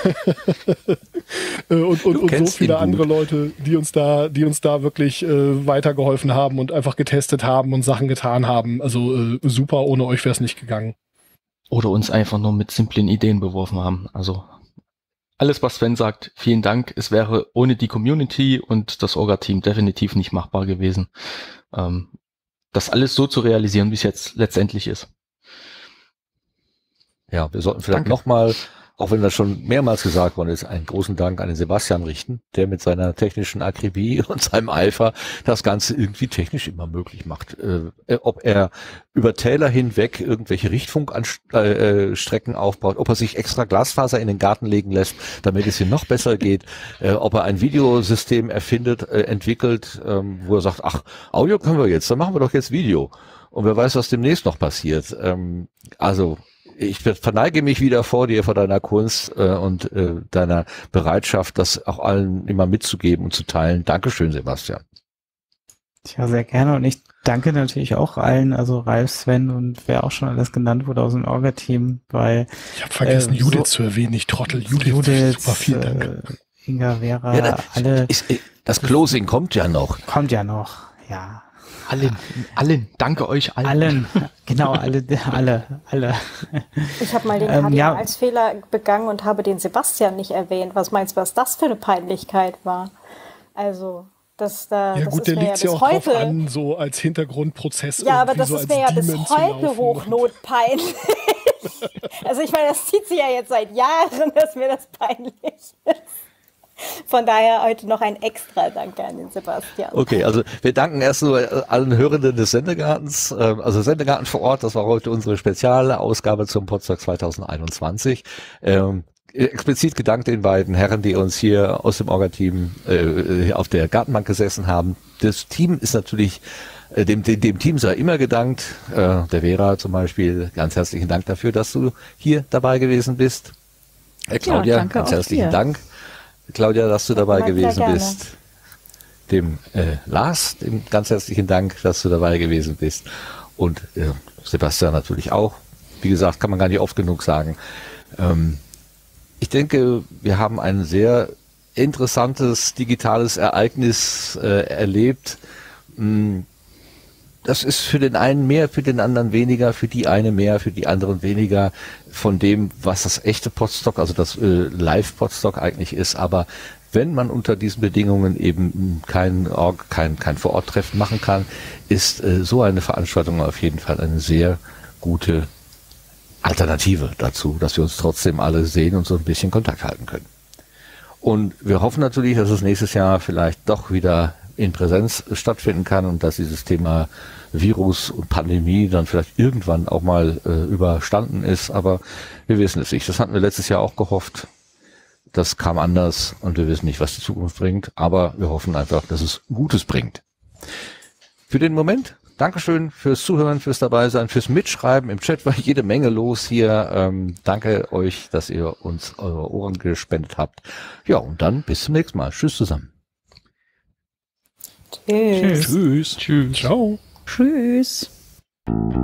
und, und, und so viele andere Leute, die uns da, die uns da wirklich äh, weitergeholfen haben und einfach getestet haben und Sachen getan haben. Also äh, super, ohne euch wäre es nicht gegangen. Oder uns einfach nur mit simplen Ideen beworfen haben. Also alles, was Sven sagt, vielen Dank. Es wäre ohne die Community und das Orga-Team definitiv nicht machbar gewesen, ähm, das alles so zu realisieren, wie es jetzt letztendlich ist. Ja, wir sollten vielleicht nochmal, auch wenn das schon mehrmals gesagt worden ist, einen großen Dank an den Sebastian richten, der mit seiner technischen Akribie und seinem Eifer das Ganze irgendwie technisch immer möglich macht. Äh, ob er über Täler hinweg irgendwelche Richtfunkstrecken äh, aufbaut, ob er sich extra Glasfaser in den Garten legen lässt, damit es hier noch besser geht, äh, ob er ein Videosystem erfindet, äh, entwickelt, ähm, wo er sagt, ach, Audio können wir jetzt, dann machen wir doch jetzt Video. Und wer weiß, was demnächst noch passiert. Ähm, also ich verneige mich wieder vor dir, vor deiner Kunst äh, und äh, deiner Bereitschaft, das auch allen immer mitzugeben und zu teilen. Dankeschön, Sebastian. Tja, sehr gerne. Und ich danke natürlich auch allen, also Ralf, Sven und wer auch schon alles genannt wurde aus dem Orga-Team. Weil ich habe vergessen, äh, Judith so, zu erwähnen. Ich trottel. Judith, Judith super, vielen Dank. Äh, Inga, Vera, ja, das, alle. Ist, das Closing kommt ja noch. Kommt ja noch, ja. Allen, allen, danke euch allen. Allen, genau, alle, alle, alle. Ich habe mal den ähm, ja. als Fehler begangen und habe den Sebastian nicht erwähnt. Was meinst du, was das für eine Peinlichkeit war? Also, das da. Ja das gut, ist der legt ja auch heute, drauf an, so als Hintergrundprozess. Ja, aber das so ist mir ja bis heute hochnotpeinlich. Also ich meine, das zieht sich ja jetzt seit Jahren, dass mir das peinlich ist. Von daher heute noch ein extra Danke an den Sebastian. Okay, also wir danken erst so allen Hörenden des Sendegartens, also Sendegarten vor Ort, das war heute unsere Spezialausgabe zum Potsdok zwanzig einundzwanzig. Ähm, explizit gedankt den beiden Herren, die uns hier aus dem Orga-Team äh, auf der Gartenbank gesessen haben. Das Team ist natürlich, äh, dem, dem, dem Team sei immer gedankt, äh, der Vera zum Beispiel, ganz herzlichen Dank dafür, dass du hier dabei gewesen bist. Äh, Claudia, ja, ganz herzlichen dir. Dank. Claudia, dass du dabei ja, gewesen bist. Dem äh, Lars, dem ganz herzlichen Dank, dass du dabei gewesen bist. Und äh, Sebastian natürlich auch. Wie gesagt, kann man gar nicht oft genug sagen. Ähm, ich denke, wir haben ein sehr interessantes digitales Ereignis äh, erlebt. Das ist für den einen mehr, für den anderen weniger, für die eine mehr, für die anderen weniger von dem, was das echte Potsdok, also das äh, Live-Potsdok eigentlich ist. Aber wenn man unter diesen Bedingungen eben kein, kein, kein Vor-Ort-Treffen machen kann, ist äh, so eine Veranstaltung auf jeden Fall eine sehr gute Alternative dazu, dass wir uns trotzdem alle sehen und so ein bisschen Kontakt halten können. Und wir hoffen natürlich, dass es nächstes Jahr vielleicht doch wieder in Präsenz stattfinden kann und dass dieses Thema Virus und Pandemie dann vielleicht irgendwann auch mal äh, überstanden ist. Aber wir wissen es nicht. Das hatten wir letztes Jahr auch gehofft. das kam anders und wir wissen nicht, was die Zukunft bringt, aber wir hoffen einfach, dass es Gutes bringt. Für den Moment, Dankeschön fürs Zuhören, fürs Dabeisein, fürs Mitschreiben. Im Chat war jede Menge los hier. Ähm, danke euch, dass ihr uns eure Ohren gespendet habt. Ja, und dann bis zum nächsten Mal. Tschüss zusammen. Tschüss. Tschüss. Tschüss. Ciao. Tschüss.